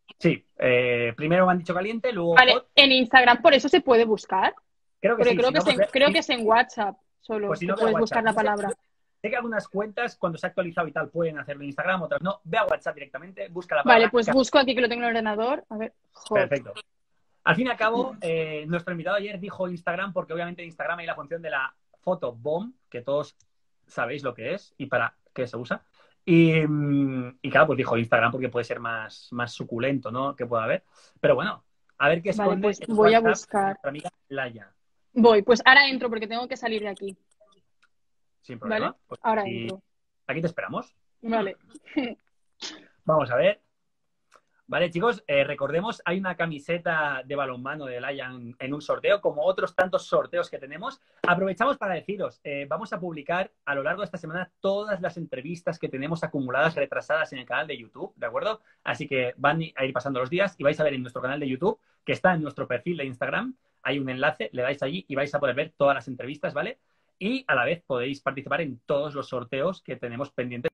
Speaker 1: Sí, primero me han dicho caliente, luego
Speaker 2: Vale,
Speaker 1: hot.
Speaker 2: en Instagram por eso se puede buscar.
Speaker 1: Creo que
Speaker 2: Porque
Speaker 1: sí, si no, pues,
Speaker 2: creo que es en WhatsApp
Speaker 1: pues
Speaker 2: solo
Speaker 1: si
Speaker 2: que
Speaker 1: no, ve a
Speaker 2: puedes buscar
Speaker 1: WhatsApp.
Speaker 2: la palabra.
Speaker 1: Sé que algunas cuentas, cuando se ha actualizado y tal, pueden hacerlo en Instagram, otras no. Ve a WhatsApp directamente, busca la
Speaker 2: Vale,
Speaker 1: palabra.
Speaker 2: pues busco aquí que lo tengo en el ordenador. A ver, hot.
Speaker 1: Perfecto. Al fin y al cabo, nuestro invitado ayer dijo Instagram porque obviamente en Instagram hay la función de la foto bomb, que todos sabéis lo que es y para qué se usa. Y claro, pues dijo Instagram porque puede ser más suculento, ¿no? Que pueda haber. Pero bueno, a ver qué
Speaker 2: Vale,
Speaker 1: esconde
Speaker 2: pues
Speaker 1: el
Speaker 2: voy a
Speaker 1: WhatsApp de
Speaker 2: buscar.
Speaker 1: nuestra amiga Laia.
Speaker 2: Voy, pues ahora entro porque tengo que salir de aquí.
Speaker 1: Sin
Speaker 2: ¿Vale?
Speaker 1: problema. Pues
Speaker 2: Ahora
Speaker 1: aquí,
Speaker 2: entro.
Speaker 1: aquí te esperamos.
Speaker 2: Vale.
Speaker 1: Vamos a ver. Vale, chicos, recordemos, hay una camiseta de balonmano de Laia en un sorteo, como otros tantos sorteos que tenemos. Aprovechamos para deciros, vamos a publicar a lo largo de esta semana todas las entrevistas que tenemos acumuladas, retrasadas en el canal de YouTube, ¿de acuerdo? Así que van a ir pasando los días y vais a ver en nuestro canal de YouTube, que está en nuestro perfil de Instagram, hay un enlace, le dais allí y vais a poder ver todas las entrevistas, ¿vale? Y a la vez podéis participar en todos los sorteos que tenemos pendientes,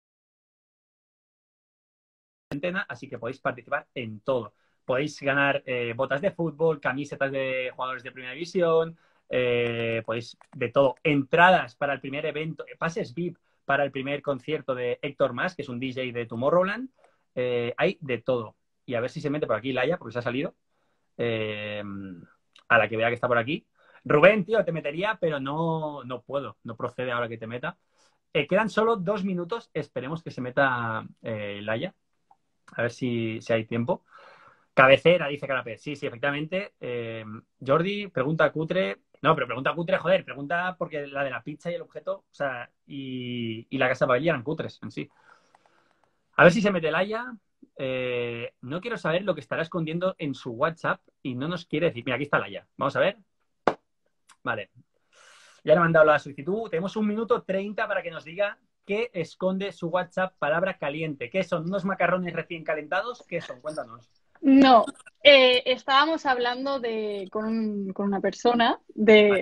Speaker 1: así que podéis participar en todo. Podéis ganar botas de fútbol, camisetas de jugadores de primera división, podéis de todo. Entradas para el primer evento, pases VIP para el primer concierto de Héctor Mas, que es un DJ de Tomorrowland. Hay de todo. Y a ver si se mete por aquí Laia, porque se ha salido. Eh, a la que vea que está por aquí. Rubén, tío, te metería, pero no puedo. No procede ahora que te meta. Quedan solo 2 minutos. Esperemos que se meta Laia. A ver si hay tiempo. Cabecera, dice Canapé. Sí, sí, efectivamente. Jordi, pregunta cutre. No, pero pregunta cutre, joder, pregunta porque la de la pizza y el objeto, o sea, y la casa de Babel eran cutres en sí. A ver si se mete Laia. No quiero saber lo que estará escondiendo en su WhatsApp y no nos quiere decir. Mira, aquí está Laia. Vamos a ver. Vale. Ya le he mandado la solicitud. Tenemos 1 minuto 30 para que nos diga qué esconde su WhatsApp palabra caliente. ¿Qué son? ¿Unos macarrones recién calentados? ¿Qué son? Cuéntanos.
Speaker 2: No, estábamos hablando con una persona
Speaker 1: Vale.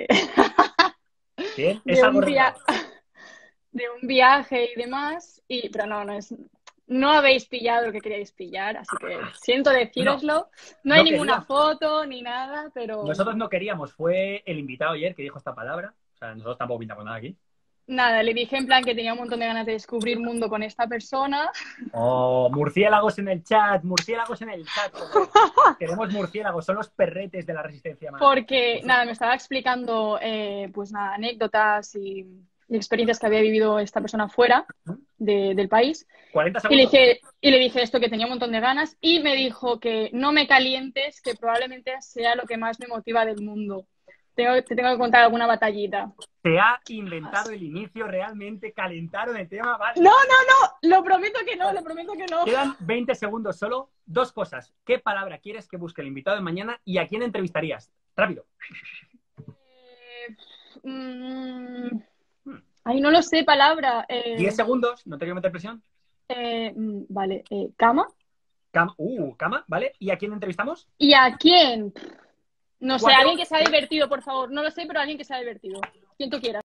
Speaker 1: Bien, es
Speaker 2: de
Speaker 1: algo
Speaker 2: un
Speaker 1: regular.
Speaker 2: de un viaje y demás, pero no habéis pillado lo que queríais pillar, así que siento
Speaker 1: No,
Speaker 2: decíroslo. No hay
Speaker 1: no
Speaker 2: ninguna
Speaker 1: queríamos.
Speaker 2: foto ni nada, pero
Speaker 1: Nosotros no queríamos. Fue el invitado ayer que dijo esta palabra. O sea, nosotros tampoco pintamos nada aquí.
Speaker 2: nada, le dije en plan que tenía un montón de ganas de descubrir mundo con esta persona.
Speaker 1: Oh, murciélagos en el chat, murciélagos en el chat, joder. Queremos murciélagos, son los perretes de la resistencia más.
Speaker 2: Porque, nada, me estaba explicando, pues nada, anécdotas y experiencias que había vivido esta persona fuera del país.
Speaker 1: 40
Speaker 2: Y le
Speaker 1: segundos.
Speaker 2: dije, y le dije esto, que tenía un montón de ganas, y me dijo que no me calientes, que probablemente sea lo que más me motiva del mundo. Te tengo que contar alguna batallita.
Speaker 1: Se ha inventado el inicio, realmente calentaron el tema. Vale,
Speaker 2: No, no, no, lo prometo que no,
Speaker 1: vale.
Speaker 2: lo prometo que no.
Speaker 1: Quedan 20 segundos solo. 2 cosas. ¿Qué palabra quieres que busque el invitado de mañana y a quién entrevistarías? Rápido.
Speaker 2: Eh, mm, ay, no lo sé, palabra.
Speaker 1: 10 segundos, no te quiero meter presión.
Speaker 2: Vale, cama.
Speaker 1: Cama, ¿vale? ¿Y a quién entrevistamos?
Speaker 2: ¿Y a quién? No sé, alguien
Speaker 1: Cuatro.
Speaker 2: que sea divertido, por favor. No lo sé, pero alguien que sea divertido. Quien tú quieras.